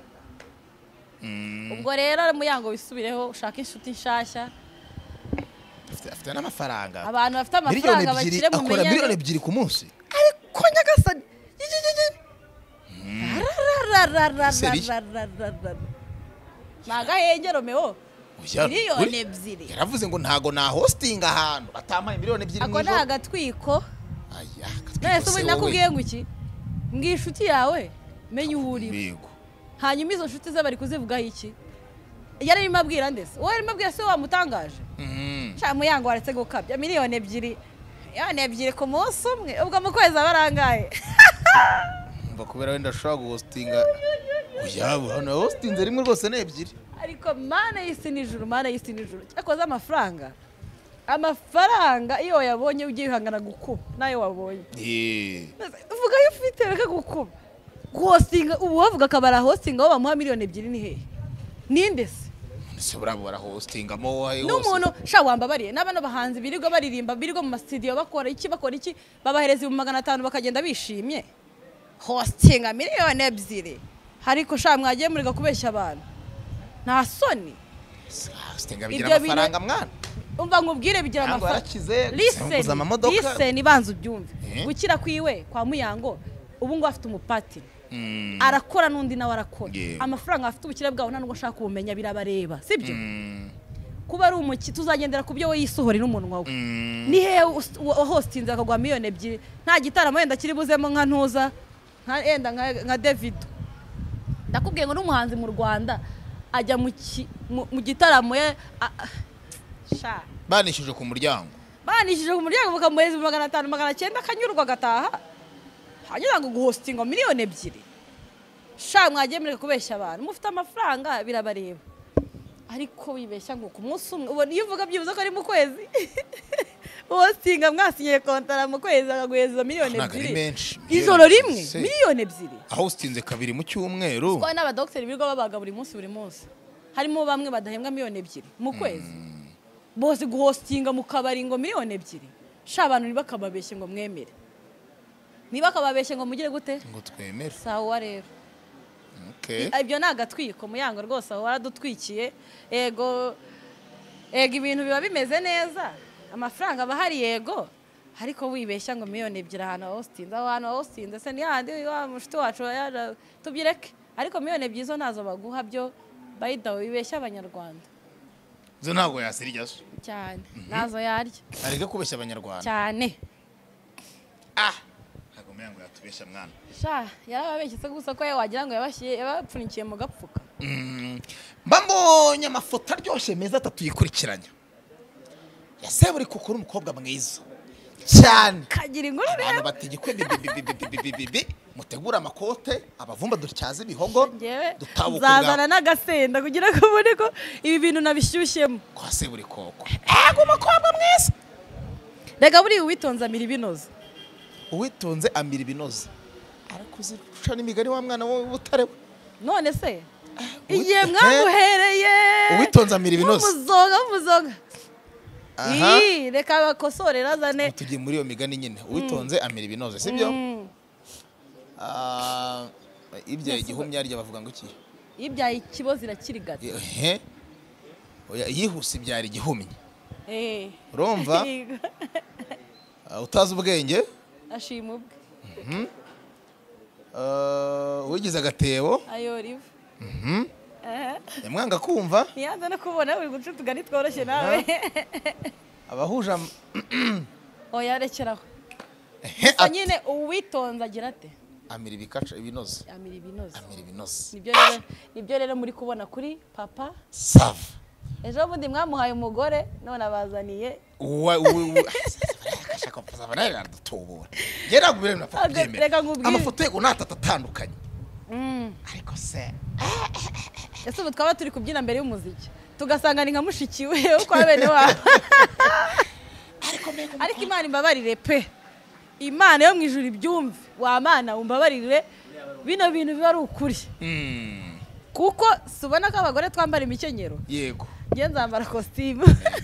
ubwo rero Muyango wisubireho ushaka inshuti nshashya afite n'amafaranga abantu bafite amafaranga bakire mu menyane miliyoni ebyiri ku munsi ariko nyagasani magahengero meo miliyoni ebyiri yaravuze ngo ntago na hosting ahantu batampaye miliyoni ebyiri ako nta gatwiko aya gatwiko se nakubwiye ngo iki ngishuti yawe menye uhuriwe hanyuma izo nshuti ze bari kuzivugaho iki yari arimo abwira ndetse wowe arimo abwira se wamutangaje sha Muyango waretse gukabya miliyoni ebyiri miliyoni ebyiri ku munsi umwe ubwo mu kwezi abarangaye mva kubera wenda ashobora guhostinga uyabo hano hostinze rimwe rwose ne ebyiri ariko mana y'isi n'ijuru mana y'isi n'ijuru cyakoze amafaranga amafaranga iyo yabonye ugiye uhangana gukuba nayo wabonye eh uvuga yo ufite reka gukuba hostinga ubu wavuga akabara hostinga aho bamuha miliyoni ebyiri ni hehe ninde se se bravo bara hostinga mo wahe hose n'umuntu sha wambabariye n'abana bahanze birigo baririmba birigo mu studio bakora iki bakora iki babahereza mu magana atanu bakagenda bishimye hostinga miliyoni ebyiri ariko sha mwagiye muriga kubeshya abantu nta soni hostinga bigira amafaranga mwana umva nkubwire bigira amafaranga listen listen ibanza ubyumve gukira kwiwe kwa Muyango ubu ngo afite umupati arakora nundi nawe arakora amafaranga afite ubukire bwawe nta nubwo ashaka kubumenya birabareba sibyo kuba ari umuki tuzagendera ku byo we yisohorera umunwa we ni he hostinze akagwa miliyoni ebyiri nta gitaramo yenda kiri buzemo nka ntuza nka enda nka David ndakubwiye ngo n'umuhanzi mu Rwanda ajya mu gitaramo ye sha banishije ku muryango banishije ku muryango bakamuheza magana atanu magana cyenda akanyurwa gataha hanyuma ngo guhostinga miliyoni ebyiri sha mwagiye mureka kubeshya abantu mufite amafaranga birabareba ariko wibeshya ngo ku munsi umwe ubona iyo uvuga byibuze ko ari mu kwezi hostinga mwasinye kontara mu kwezi akaguheza miliyoni ebyiri ijoro rimwe miliyoni ebyiri aho hostinze kabiri mu cyumweru kwa n'abadokiteri bigo babaga buri munsi buri munsi harimo bamwe badahembwa miliyoni ebyiri mu kwezi bose guhostinga mu kabari ngo miliyoni ebyiri sha abantu ntibakababeshye ngo mwemere ntibakababeshye ngo mugire gute ngo twemere sawa rero ibyo ni agatwiko Muyango rwose aho waradutwikiye ego ego ibintu biba bimeze neza amafaranga aba hari yego ariko wibeshya ngo miliyoni ebyiri ahantu hostinze ahantu hostinze se ni handi wa mushiti wacu tubyireke ariko miliyoni ebyiri zo nazo baguha byo bayida wibeshya abanyarwanda zo ntabwo yasirya so cyane nazo yarya areke kubeshya abanyarwanda cyane ah Muyango yatubeshya mwana sha yarababeshye se gusa ko wagira ngo yabashiye yabapfunikiye mu gapfuka mbambonye amafoto aryoshye meza atatu yikurikiranya yaseburi kuko uri umukobwa mwiza cyane kagira inkuru abantu bategekwe bibi mutegura amakote abavumba dutyaza ibihogo dutabuka zazana n'agasenda kugira ngo ubone ko ibi bintu nabishyushyemo kwa seburi koko ego umukobwa mwiza rega buri uwitonza amira ibinoze uwitonze amira ibinoze arakuzica n'imigari wa mwana wowe butare none se igiye mwamuhereye uwitonze amira ibinoze umuzoga umuzoga iyi reka bakosorera zane tugiye muri iyo migani nyine uwitonze amira ibinoze sibyo ibyaye igihumya arya bavuga ngo iki ibyaye ikibozi irakirigata ehe oya yihuse ibyara igihumya eh urumva utazi ubwenge ashima ubwe mhm uh wigize agatebo ayoriva mhm eh yamwanga kumva yanza no kubona uri guca tugani tworoshye nawe abahuja oya rekeraho nyine uwitonza agira ate amira ibikaca ibinoze amira ibinoze amira ibinoze nibyo rero nibyo rero muri kubona kuri papa sava ejo bundi mwamuhaye umugore none abazaniye ashaka kuzaba nawe aradutubura gera gubire na papa byemera amafoto yego natatatandukanye ariko se ese ubu twaba turi kubyina mbere y'umuziki tugasanga ni nka mushikiwe uko abene wabo ariko Imana imbabarire pe Imana yo mwijuru ibyumve wa Mana umbabarire bino bintu biba ari ukuri kuko subona ko abagore twambara imikenyero yego nge nzambara costume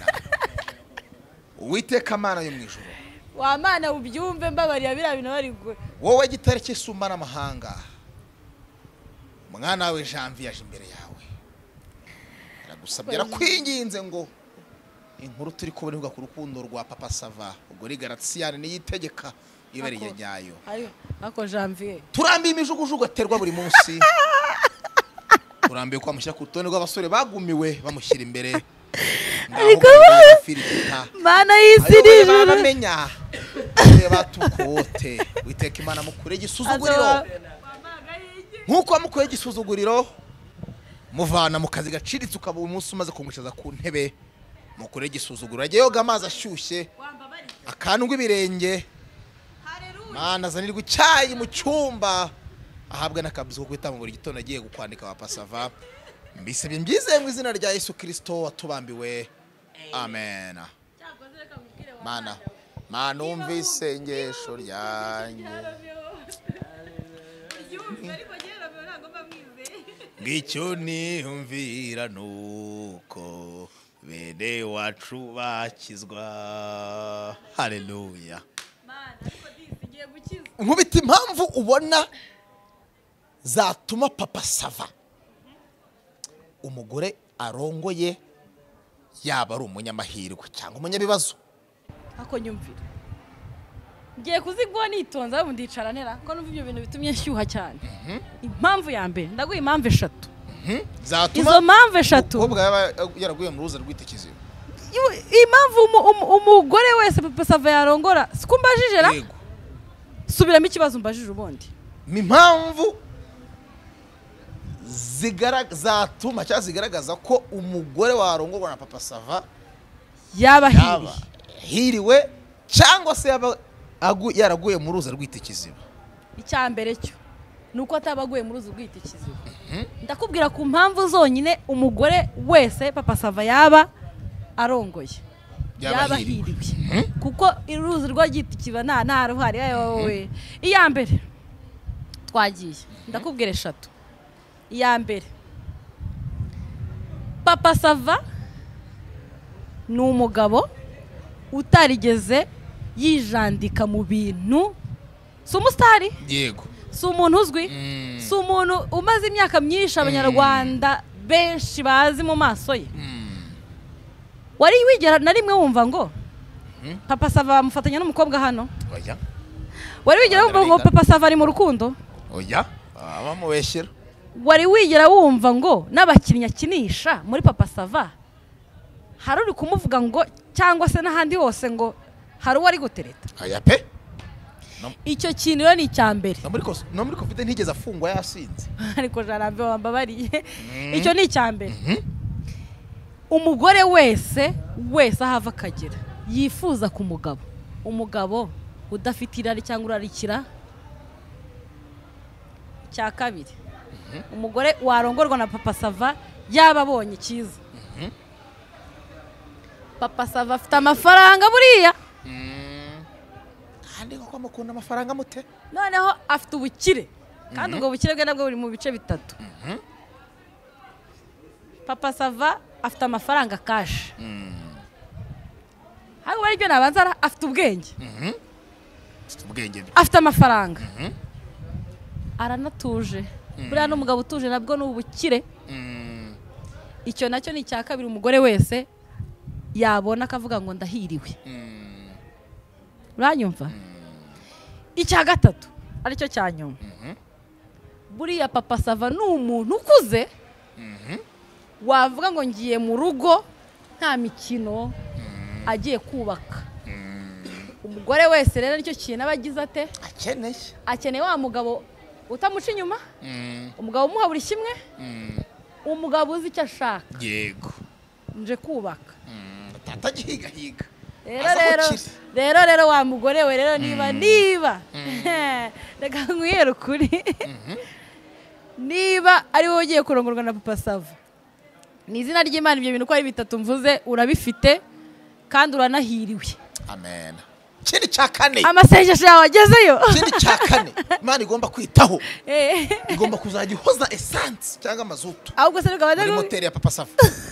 Uwiteka Mana yo mwijuru wa Mana ubyumve mbabarira bira bintu bari gukora wowe gitare cy'isumba n'amahanga mwana we Janvier yaje imbere yawe aragusabye arakwinginze ngo inkuru turi kubona ku rukundo rwa Papa Sava ubwo ri Garatsiyane niyitegeka ibariye nyayo ako Janvier turambiye imijugujugu aterwa buri munsi turambiye kwa mushyira ku rutonde rw'abasore bagumiwe bamushyira imbere ariko Mana y'isi n'ijuru bamenya batukote witeka Imana mukure gisuzuguriro nkuko mukure gisuzuguriro muvana mu kazi gaciritse ukaba umunsi umaze kungushaza ku ntebe mukure gisuzuguriro ajye yoga amazi ashyushye akantu ibirenge Mana zanirwa icyayi mu cyumba ahabwa n'akabizo ko kwita mu buri gitondo agiye gukwandika wa Pasava mbisebye mbyizeye mu izina rya Yesu Kristo watubambiwe amen. Mana Mana umvise ingesho ryanjye ngicyo niyumvira nuko bene wacu bakizwa haleluya. Mana ariko disi giye gukizwa nkubita impamvu ubona zatuma papa Sava umugore arongoye yaba ari umunyamahirwe cyangwa umunyabibazo. ako nyumvira ngiye kuzigwa nitonza aho ndicara nera ko numva ibyo bintu bitumye nshyuha cyane. Impamvu ya mbere ndaguye impamvu eshatu. zatuma izo mpamvu eshatu ubwo yaba yaraguye mu ruza rw'itekiziba. impamvu umugore wese papa Sava yarongora sikumbajije ra subiramo ikibazo mbajije ubundi. Impamvu zatuma cyangwa zigaragaza ko umugore warongorwa na papa Sava yaba hiriwe cyangwa se yaba yaraguye mu ruza rw'itekiziba. Icya mbere cyo nuko atabaguye mu ruza rw'itekiziba. Ndakubwira ku mpamvu zonyine umugore wese papa Sava yaba arongoye yaba hiriwe kuko iruzi rw'igitikiba nta nta ruhari wowe. Iya mbere twagiye ndakubwira eshatu. Iya mbere papa Sava ni umugabo utarigeze yijandika mu bintu. Si umusitari, yego, si umuntu uzwi, si umuntu umaze imyaka myinshi abanyarwanda benshi bazi mu maso ye. Wari wigera na rimwe wumva ngo papa Sava bamufatanya n'umukobwa hano? Oya. Wari wigera wumva ngo papa Sava ari mu rukundo? Oya, abamubeshyera. Wari wigera wumva ngo n'abakinnyi akinisha muri papa Sava hari uri kumuvuga ngo cyangwa se n'ahandi hose ngo hari uwari gutereta? Aya pe. Icyo kintu rero ni icyambere. No muri Covid ntigeze afungwa yasinze. Ariko jarambe wambabariye. Icyo ni icyambere. Umugore wese wese ahava akagera yifuza ku mugabo. Umugabo udafite irari cyangwa urarikira. Cya kabiri. Umugore warongorwa na papa Sava yababonye cyiza. Papa Sava afite amafaranga buriya. Kandi ko amukunda amafaranga mute? Noneho afite ubukire. Kandi ubwo bukire bwe nabwo buri mu bice bitatu. Papa Sava afite amafaranga cash. Hago bari byo nabanza afite ubwenge. Afite ubwenge. Afite amafaranga. Aranatuje. Buriya n'umugabo utuje nabwo n'ubukire. Icyo nacyo ni cya kabiri umugore wese yabona akavuga ngo ndahiriwe. Uranyumva? Icya gatatu aricyo cyanyuma. Buriya papa Sava ni umuntu ukuze. Wavuga ngo ngiye mu rugo nta mikino agiye kubaka. Umugore wese rero nicyo kintu abagize ate? Akeneye. Akeneye wa mugabo utamuca inyuma. Umugabo umuha buri kimwe. Umugabo uzi icyo ashaka. Yego. Nje kubaka. Tatagihiga higa. Rero rero rero rero wa mugore we rero niba niba reka nkuyere ukuri. Niba ari wowe ugiye kurongorwa na papa Sava, ni izina ry'Imana ibyo bintu ko ari bitatu mvuze urabifite kandi uranahiriwe. Amen. Kindi cya kane. Amasengesho yawe agezeyo. Kindi cya kane. Imana igomba kwitaho. Eh. Igomba kuzajya ihoza essence cyangwa mazutu. Ahubwo se reka bajye moteri ya papa Sava.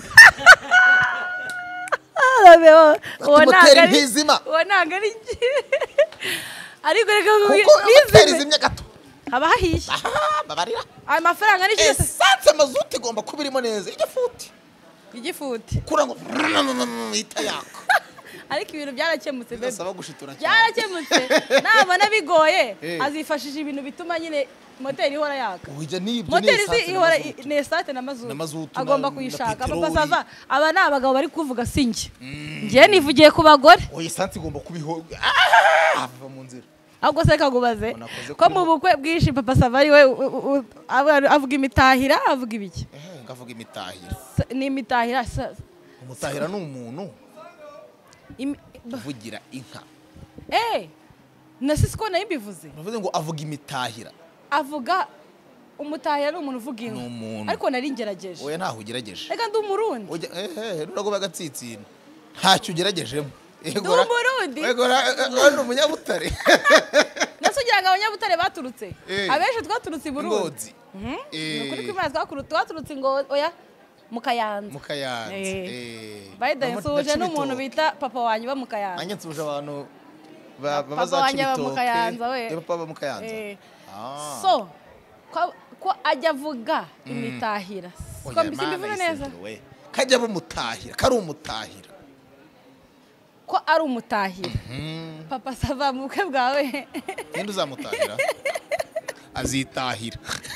Ona ntizima. Ona ngari. Ariko reka moteri zimya gato. Haba hahiye. Babarira. Ay mafaranga ni cyose. Essence mazutu igomba kubirimo neza. Igifuti. Igifuti. Kura ngo itayako. Ariko ibintu byarakemutse bebe. Saba gushitura cyane. Byarakemutse. Nabona bigoye azifashije ibintu bituma nyine moteri ihora yaka. Ujya nibyo moteri si ihora ni essence na mazutu. Agomba kuyishaka. Papa Sava aba nabagabo bari kuvuga singe. Ngiye nivugiye ku bagore. Oya essence igomba kubiho. Ava mu nzira. Ahubwo se kagubaze ko mu bukwe bwishi papa Sava ari we avuga imitahira avuga ibiki? Eh ngavuga imitahira. Ni imitahira. Umutahira ni umuntu uvugira inka. Eh nasisi ko nayo mbivuze. Navuze ngo avuga imitahira. Avuga umutahira ni umuntu uvuga inka. Ariko nari ngerageje. Oya ntaho ugerageje. Reka ndi umurundi. Oya eh eh ruragoba gatsitsina. Ntacyo ugeragejemo. Egora. Umurundi. Egora ari umunyabutare. Nasugira ngo abanyabutare baturutse. Abenshi twaturutse i Burundi. Eh. Kuri kwimana twakurutse twaturutse ngo oya Mukayanza. Mukayanza. Eh. By the way, suje n'umuntu bita papa wanyu ba Mukayanza. Anye nsuje abantu babaza wanjye aba mu Kayanza we. papa aba mu Kayanza Eh, ah so ko- ko ajya avuga imitahira ko mbivuga neza kajya bumutahira kari umutahira ko ari umutahira papa sava mu bukwe bwawe ninde uzamutahira azitahira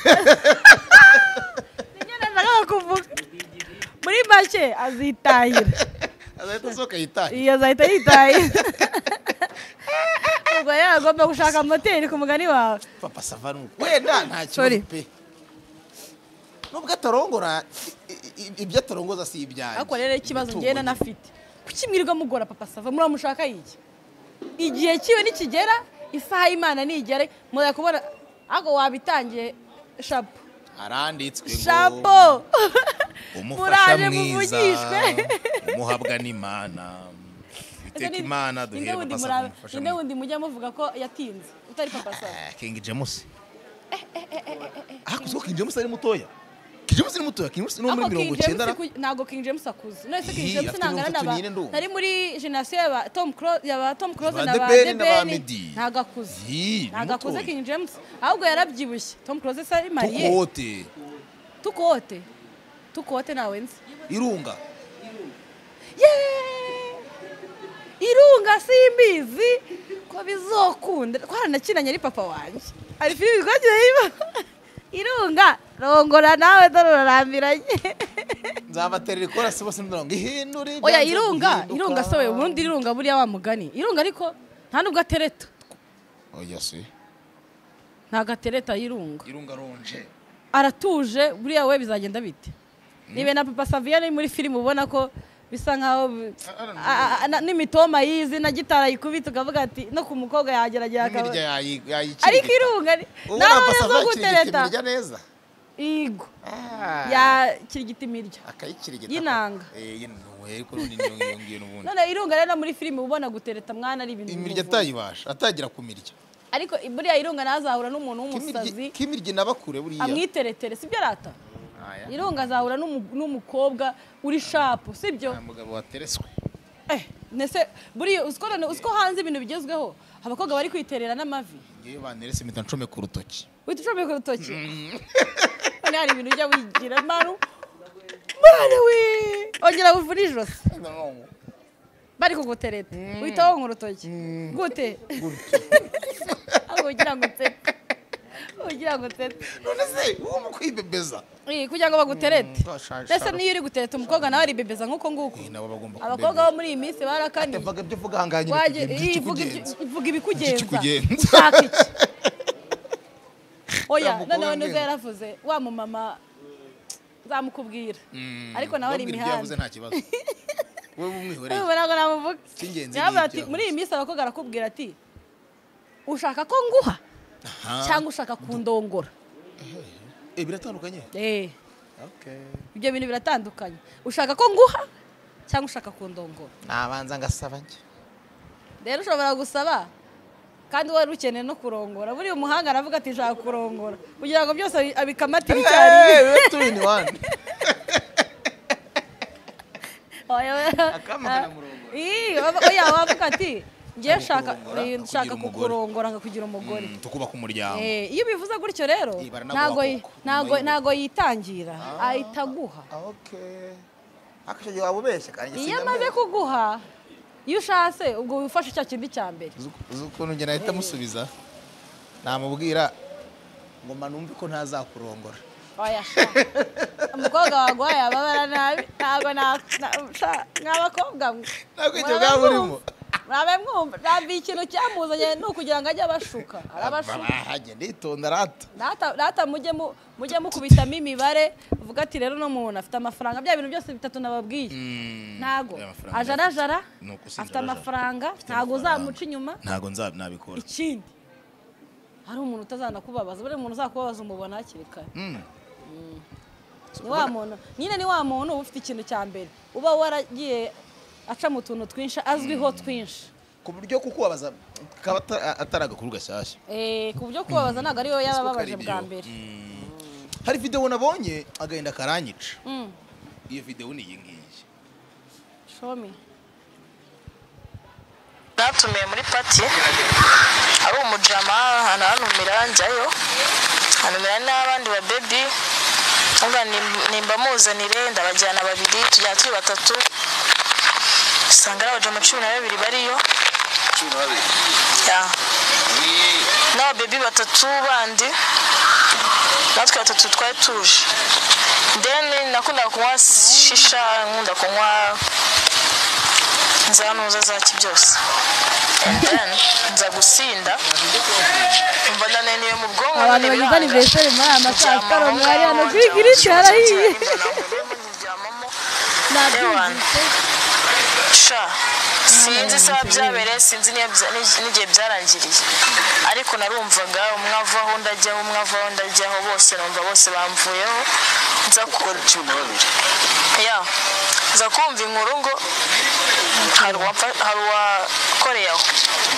nyine nashaka kuvuga muri make azitahira azahita asohoka yitahira iyo azahita yitahira ubwo rero agomba gushaka moteri ku mugani wawe papa sava nuko wenda nta Sorry. kibazo pe nubwo atarongora i- i- ibyo atarongoza si ibyanjye ariko rero ikibazo ngenda nafite kuki mwirirwa mugora papa sava muramushaka iki igihe kiwe nikigera isaha y'Imana nigere muza kubona ako wabitangiye shapo aranditswe ngo shapo umufasha muraje mwiza muvugishwe umuhabwa n'Imana iteka Imana duhere papa sava umufasha inde mwiza wundi mujya muvuga ko yatinze utari papa sava Eh, King James ah kuzo King James ari mutoya King James ni mutoya King James ni muri Ako King mirongo icyenda James ku- ntago King James akuze none se King Ih, James afite nangana mirongo itatu n'aba n'ine ndumva. nari muri generation ya Tom Cruise ya Tom Cruise Ba na The ba Ben The na ba Ben Meddy. ntago akuze Ih, ni ntago akuze mutoya. King James ahubwo yarabyibushye Tom Cruise se ari mariye tukote tukote tukote nawe nzi irunga Yeee! irunga simbizi ko bizokunda twaranakinanye ari papa wanjye ari filimi twagiye yiba irunga rongora nawe dore urarambiranye nzabaterera ikora se bose ndongo ihindure oya irunga irunga se we ubundi irunga buriya wa mugani irunga ariko nta nubwo atereta oya se ntago atereta irunga irunga ronje aratuje buriya we bizagenda bite nibe na papa Savia ni muri filime ubona ko bisa nkaho bi- a- a- na- n'imitoma yizi na gitara yikubita ukavuga ati no ku mukobwa yageragera akaba imirya yayi yayikiri ariko irunga ni- nawe zo gutereta imirya neza igo ah ya kirigita imirya akayikirigita y'inanga. eh yinwe ariko rundi niyo ngiyo nubundi none irunga rero muri filime ubona gutereta mwana ari ibintu imirya bimuvuye. atayibasha atagira kumirya ariko buriya irunga nazahura n'umuntu w'umusazi kimirya nabakure buriya amwiteretere sibyo arata aya irunga azahura n'umu- n'umukobwa uri shapu sibyo nta mugabo watereswe eh nese buriya uziko none uziko hanze ibintu bigezweho abakobwa bari kwiterera n'amavi ngiye banerese impeta ncome ku rutoki uhita ucomeka urutoki none hari ibintu ujya wigira manu mwana we ongera uvura ijosi bari kugutereta uhita wonka urutoki gute ahubwo ugira ngo utsete ugira ngo utsete none se uwo mu kwibebeza Eh, kugira ngo baguterete Twashaje. ndetse niyo uri gutereta umukobwa nawe aribebeza nk'uko nguko Eh, nabo bagomba abakobwa bo muri iyi minsi barakaniye vuga ibyo vuga hanganye Waje- ibyo ii, vuga kugenza ibyo- vuga ibikugenza Ikikugenza. ushaka iki oya Nta mukobwa noneho nuza ngenza. yaravuze wa mumama nzamukubwira ariko nawe ari Babwira ibyo yavuze imihanda nta kibazo wowe umwihoreye Ubu ntabwo namuvuga Icy'ingenzi yaravuze ni ati ibyo muri iyi minsi abakobwa arakubwira ati ushaka ko nguha cyangwa ushaka kundongora eh biratandukanye eh okay ibyo bintu biratandukanye ushaka ko nguha cyangwa ushaka kundongora nabanza ngasaba njye rero ushobora gusaba kandi wari ukeneye no kurongora buriya umuhanga aravuga ati nshaka kurongora kugira ngo byose abi- abikamatire icyarimwe two in one Oya, oya. Akamagana murongora. Ii, waba- oya wavuga ati ngiye nshaka Kurongora, eh, nshaka kugira umugore. kukurongora nkakugira umugore Mm, tukubaka umuryango Eh, iyo bivuze gutyo rero Eh, baranaguha ntago yi- koko, ntago nyuma y'ubu. ntago yitangira ahita aguha okay akashye waba ubeshye kandi iyo amaze kuguha iyo ushatse ubwo wifashe cya kindi cya mbere uzi ukuntu njye nahita musubiza namubwira ngo manumve ko ntazakurongora oya sha umukobwa waguhaye ababara nabi ntago na na- sha, mw'abakobwa mwe ntabwo icyo bwaba burimo murabe mwumva ntabwo ikintu cyamuzanye ni ukugira ngo ajye abashuka arabashuka hagenda yitonda rata Data data mujye mu mujye mukubitamo imibare uvuga ati rero no muntu afite amafaranga bya bintu byose bitatu nababwiye ntago aya mafaranga ajarajara Ni uko si afite njarajara. amafaranga Afite ntago amafaranga. uzamuca inyuma ntabwo nza nabikora ikindi hari umuntu utazanakubabaza buri muntu uzakubabaza umubona hakiri kare ni wa muntu nyine ni wa muntu uba ufite ikintu cya mbere uba waragiye aca mu tuntu twinshi azwiho twinshi ku buryo kukubabaza kaba ata- atari agakuru gashyashya Eh, ku buryo kubabaza ntabwo ariyo yaba Siko ababaje kari bwa ibyo. mbere Mm. hari videwo nabonye agahinda karanyica Mm. iyo videwo ni iyi ngiyi show me batumiye nagiye muri pati ari umujama ananumira njyayo anumira n'abandi ba baby anga nimba muzanire ndabajyana babiri tujya turi batatu sangara abajama cumi na babiri bariyo cumi na babiri ya na baby batatu bandi natwe batatu twari tuje then nakunda kunywa shisha nkunda kunywa nzanuza zaki byose and then nza gusinda umva nananiye mu bwonko abantu bagize anniversaire muri aya masaha karo mwari hano kuri giriti harahiye sha sinzi saa byabereye sinzi n'igihe byarangiriye ariko narumvaga umwavu aho ndajyaho umwavu aho ndajyaho bose numva bose bamvuyeho nza gukora cumi na babiri ya nza kumva inkuru ngo hari uwakoreye aho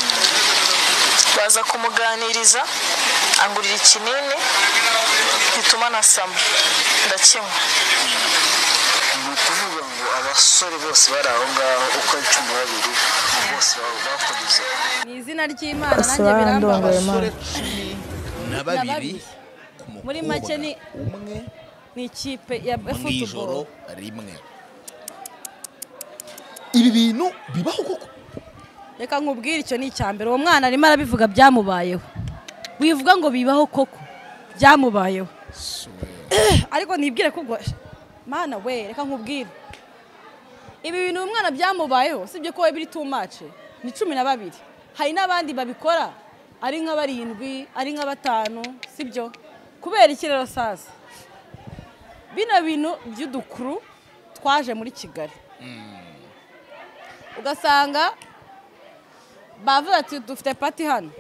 baza kumuganiriza angurira ikinini gituma nasama ndakinywa ni ukuvuga ngo abasore bose bari aho ngaho uko ari cumi na babiri bose bakoze ni izina ry'Imana nanjye birambabaje abasore na babiri muri make ni umwe ni ikipe ya football rimwe ibi bintu bibaho koko reka nkubwire icyo ni icyambere uwo mwana arimo arabivuga byamubayeho wivuga ngo bibaho koko byamubayeho ariko nibwire ko mana we reka nkubwire ibi bintu umwana byamubayeho sibyo ko biri too much ni cumi na babiri hari n'abandi babikora ari nka barindwi ari nka batanu sibyo kubera iki rero sasa bino bintu by'udukuru twaje muri Kigali ugasanga bavuga ati dufite pati hano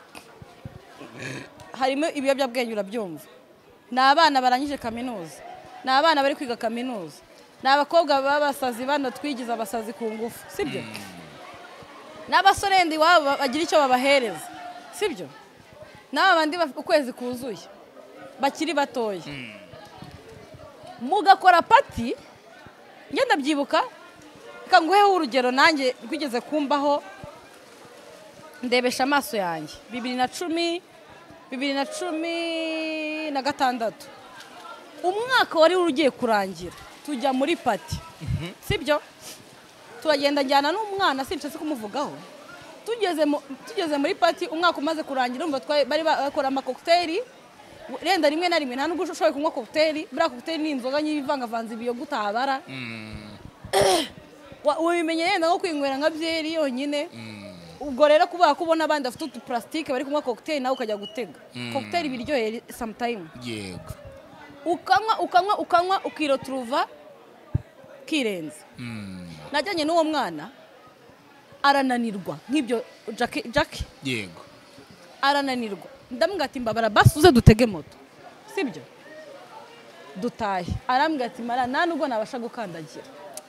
harimo ibiyobyabwenge urabyumva ni abana barangije kaminuza ni abana bari kwiga kaminuza ni abakobwa b'abasazi bano twigize abasazi ku ngufu sibyo n'abasore ndi wabo bagira icyo babahereza sibyo n'aba bandi ukwezi kuzuye bakiri batoya mugakora pati ngenda byibuka reka nguheho urugero nanjye rwigeze kumbaho ndebesha amaso yanjye bibiri na cumi bibiri na cumi na gatandatu umwaka wari ugiye kurangira tujya muri pati sibyo turagenda njyana n'umwana sinshaka kumuvugaho tugeze tugeze muri pati umwaka umaze kurangira umva bari bakora amakokteri renda rimwe na rimwe nta nubwo ushoboye kunywa kokteri buriya kokteri ni inzoga nyivangavanze ibiyo gutabara ubimenye yenda nko kwinywera nka byeri yonyine ubwo rero kuba kubona abandi bafite utu plastique bari kunywa cocktail nawe ukajya gutega cocktail biryoheye sometime yego ukanywa ukanywa ukanywa ukirotruva kirenze najyanye n'uwo mwana arananirwa nk'ibyo Jackie Jackie yego arananirwa ndamubwira ati mbabara basi uze dutege moto sibyo dutahe arambwira ati mara nta nubwo nabasha gukandagira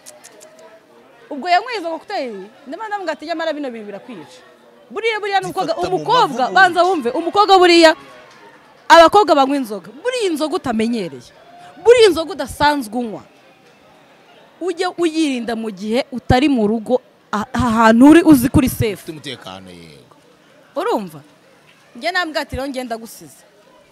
ubwo yanyweye izo cocktail ndamubwira ati nyamara bino bintu birakwica buriya buriya n'umukobwa umukobwa banza wumve umukobwa buriya abakobwa banywa inzoga buriya inzoga utamenyereye buriya inzoga udasanzwe unywa ujye uyirinda mu gihe utari mu rugo ahantu uri uzi kuri safe umutekano yego urumva njye nambwira ati rero ngenda gusiza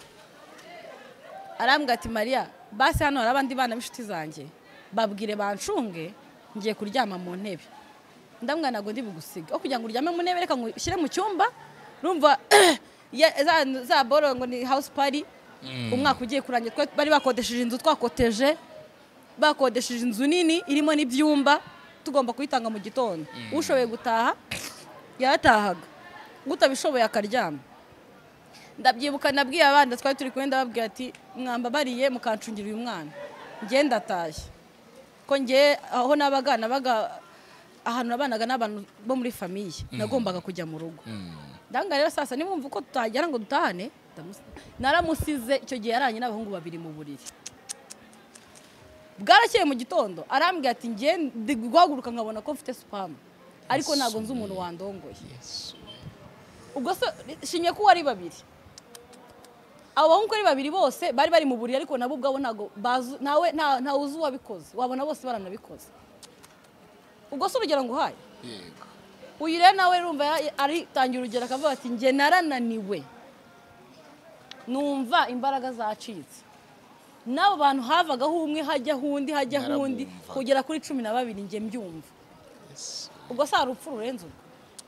arambwira ati Maria basi hano hari abandi bana b'inshuti zanjye babwire bancunge ngiye kuryama mu ntebe ndamwana nago ndi bugusiga aho kugira ngo uryame mu ntebe reka ngushyire mu cyumba urumva za za boro ngo ni house party umwaka ugiye kurangira bari bakodesheje inzu twakoteje bakodesheje inzu nini irimo n'ibyumba tugomba kuyitanga mu gitondo ushoboye gutaha yaratahaga gutabishoboye akaryama ndabyibuka nabwiye abandi twari turi kwenda babwira ati mwamba bariye mukancungira uyu mwana ngenda atashye ko ngiye aho nabagana baga ahantu nabanaga n'abantu bo muri famiye nagombaga kujya mu rugo ndanga rero sasa nimumva uko tutagera ngo dutahane naramusize icyo gihe yaranye n'abahungu babiri mu buriri bwarakeye mu gitondo arambwira ati ngiye guhaguruka nkabona ko mfite spam ariko ntago nzi umuntu wandongoye ubwo so shinye ko wari babiri abo bahungu ari babiri bose bari bari mu buriri ariko nabo ubwabo ntago nawe nta uzi uwabikoze wabona bose baranabikoze ubwo so urugero ngo uhaye yego uyu rero nawe rumva aritangira urugero akavuga ati njye narananiwe numva imbaraga zacitse n'abo bantu havagaho umwe hajyaho undi hajyaho undi kugera kuri cumi na babiri njye mbyumva ubwo si urupfu rurenze ubwo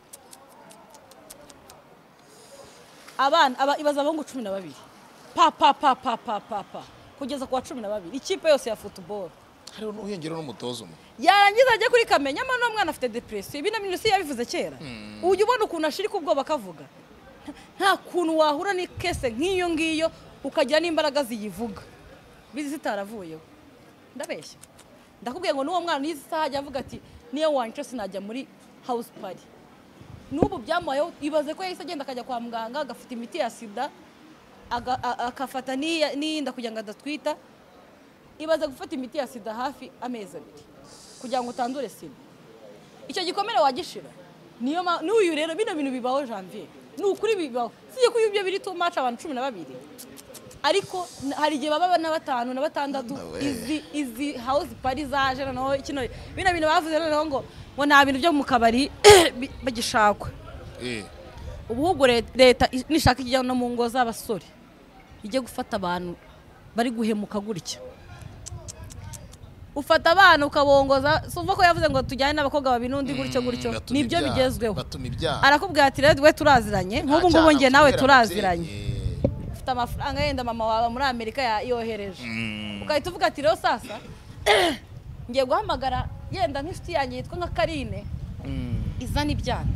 abana ibaza abahungu cumi na babiri pa pa pa pa pa pa pa kugeza ku wa cumi na babiri ikipe yose ya football hariho n'uhengero n'umutozo umwe yarangiza ajya kuri kamenya nyamara n'umwana afite depression ibi na minusi yabivuze kera ujya ubona ukuntu ashirika ubwoba akavuga nta kuntu wahura n'ikese nk'iyo ngiyo ukagira n'imbaraga ziyivuga bizi zitaravuyeho ndabeshya ndakubwiye ngo n'uwo mwana n'izi saha ajya avuga ati niyo wanyica sinajya muri house party n'ubu byamubayeho ibaze ko yahise agenda akajya kwa muganga agafata imiti ya sida akafata n'iyinda kugira ngo adatwita ibaze gufata imiti ya sida hafi amezi abiri kugira ngo utandure sida icyo gikomere wagishira niyo n'uyu rero bino bintu bibaho Janvier ni ukuri bibaho siye ko ibyo biri too much abantu cumi na babiri ariko hari igihe baba na batanu na batandatu izi izi house party zaje no kino bino bintu bavuze rero ngo ngo nta bintu byo mu kabari bagishakwa eh ubuhugu leta nishaka kijya no mu ngo z'abasore ije gufata abantu bari guhemuka gutya ufata abana ukabongoza suva ko yavuze ngo tujyane n'abakobwa babinundi gutyo gutyo nibyo bigezweho arakubwira ati rero we turaziranye nk'ubu ngubu nge nawe turaziranye ufite amafaranga yenda mama wawe muri Amerika yohereje ukahita uvuga ati rero sasa ngiye guhamagara yenda nk'ifiti yanjye yitwa nka Karine izana ibyana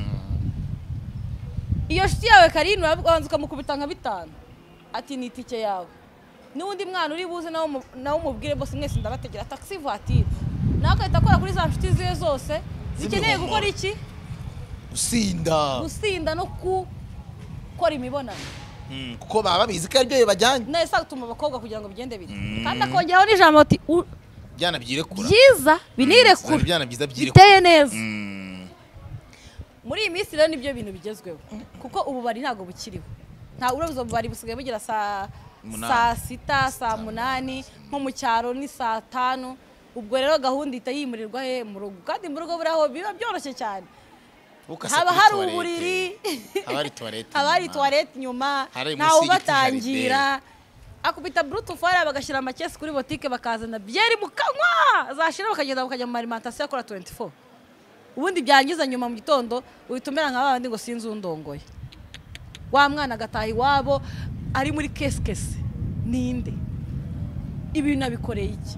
iyo shiti yawe Karine wabanza ukamukubita nka bitanu ati ni itike yawe n'undi mwana uri buze nawo umubwire bose mwese ndabategera taxi voiture nawe akahita akora kuri za nshuti ziwe zose zikeneye gukora iki gusinda gusinda no gukora imibonano kuko baba babizi ko aribyo bajyanye nese gutuma abakobwa kugira ngo bigende bite kandi akongeraho n'ijambo ati byana byirekura byiza binirekura byana byiza byirekura biteye neza muri iyi minsi rero nibyo bintu bigezweho kuko ubu bari ntago bukiriho nta urabuzo bari busigaye bugira saa saa sita saa munani nko mu cyaro ni saa tanu ubwo rero gahunda ita yimurirwa he mu rugo kandi mu rugo buraho biba byoroshye cyane haba hari uburiri abari toilette abari toilette nyuma ntawe batangira akubita bluetooth ari bagashyira amakesi kuri boutique bakazana byeri mu kanwa zashira bakagenda bakajya mu alimentation akora twenty-four ubundi byangiza nyuma mu gitondo ubitumera nka babandi ngo sinzi undongoye wa mwana agataha iwabo ari muri keskese ninde ibintu nabikoreye iki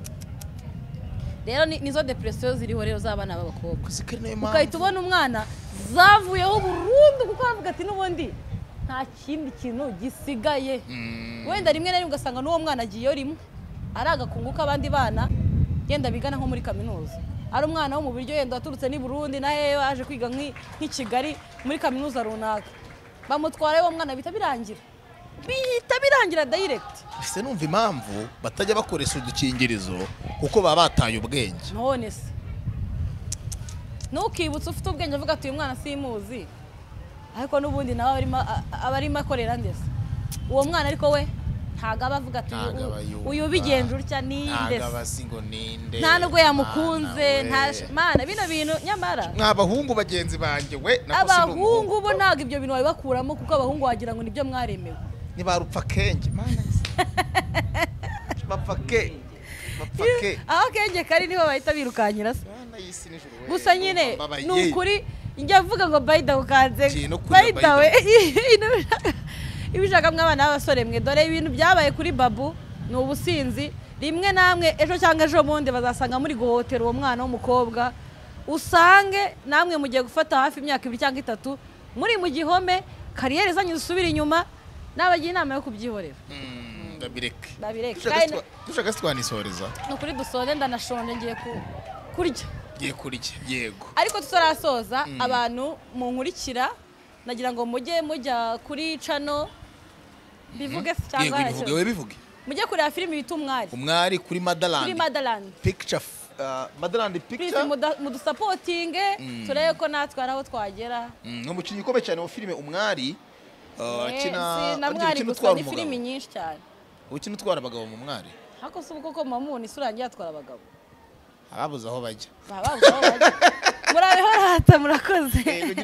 rero nizo depression ziriho rero z'abana b'abakobwa ukahita ubona umwana zavuyeho burundu kuko avuga ati n'ubundi nta kindi kintu gisigaye wenda rimwe na rimwe ugasanga n'uwo mwana agiyeyo rimwe ari agakunguka abandi bana yenda bigana nko muri kaminuza ari umwana wo mu buryo yenda waturutse ni Burundi na hehe aje kwiga nk'i Kigali muri kaminuza runaka bamutwara uwo mwana bita birangira bita birangira direct ese numva impamvu batajya bakoresha udukingirizo kuko baba bataye ubwenge none se nukibutse ufite ubwenge avuga ati uyu mwana simuzi ariko n'ubundi nawe arimo abarimo akorera ndese uwo mwana ariko we ntago abavuga ati uyu bigenje urya ninde nta nubwo yamukunze nta mana bino bintu nyamara mwabahungu bagenzi banjye we abahungu bo ntago ibyo bintu babibakuramo kuko abahungu wagira ngo nibyo mwaremewe nibarupfa kenge mana bapfa ke bapfa ke aho kenge kari niho bahita birukanyira se gusa nyine ni ukuri njya mvuga ngo bayida ukanze bayida we ibishaka mw'abana b'abasore mwe dore ibintu byabaye kuri babu ni ubusinzi rimwe namwe ejo cyangwa ejo bundi bazasanga muri guhotera uwo mwana w'umukobwa usange namwe mugiye gufata hafi imyaka ibiri cyangwa itatu muri mu gihome kariyeri zanyu zisubira inyuma nabagiye inama yo kubyihorera babireke babireke dushaka twanisoreza no kuri dusone ndanashonje ngiye kurya ngiye kurya yego ariko tutarasoza abantu mu nkurikira nagira ngo mujye mujya kuri channel bivuge cyangwa bivuge we bivuge mujye kureba filime bita umwari umwari kuri Motherland kuri Motherland picture Motherland picture mu supporting tureye ko natwe araho twagera no mukinyi ukomeye cyane mu filime umwari akina namwari gusa ni filime nyinshi cyane ukina utwara abagabo mu mwari hako se ubwo ko mamuni isura yanjye yatwara abagabo ababuze aho bajya ababuze aho bajya murabeho rata murakoze.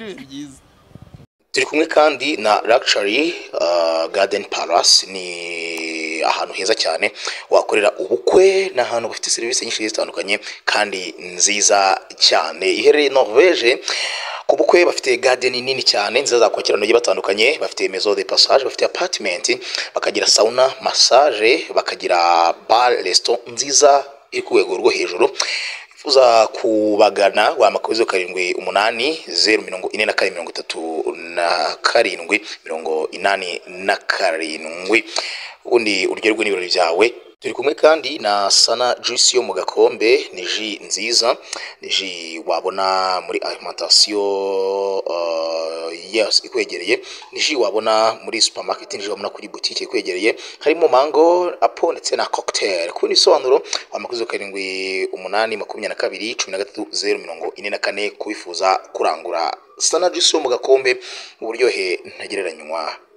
turi kumwe kandi na Luxury uh, Garden Palace. Ni ahantu heza cyane wakorera ubukwe, n'ahantu bafite serivisi nyinshi zitandukanye kandi nziza cyane. Iherereye Norvege. Ku bukwe bafite garden nini cyane nziza zakwakira abantu batandukanye. Bafite maison de passage, bafite apartment, bakagira sauna, massage, bakagira bar, restaurant nziza iri ku rwego rwo hejuru. Uza kubagana wa makozo karindwi umunani zeru mirongo ine na kane mirongo itatu na karindwi mirongo inani na karindwi. Ubundi uryoherwe n'ibirori byawe. Turi kumwe kandi na Sana Juice yo mu gakombe. Ni ji nziza, ni ji wabona muri alimentation uh, yes ikwegereye, ni ji wabona muri supermarket, ni ji wabona kuri boutique ikwegereye. Harimo mango, apple ndetse na cocktail. Ku bisobanuro wa makuzo karindwi umunani makumyabiri na kabiri cumi na gatatu zeru mirongo ine na kane kubifuza kurangura Sana Juice yo mu gakombe, uburyohe ntagereranywa.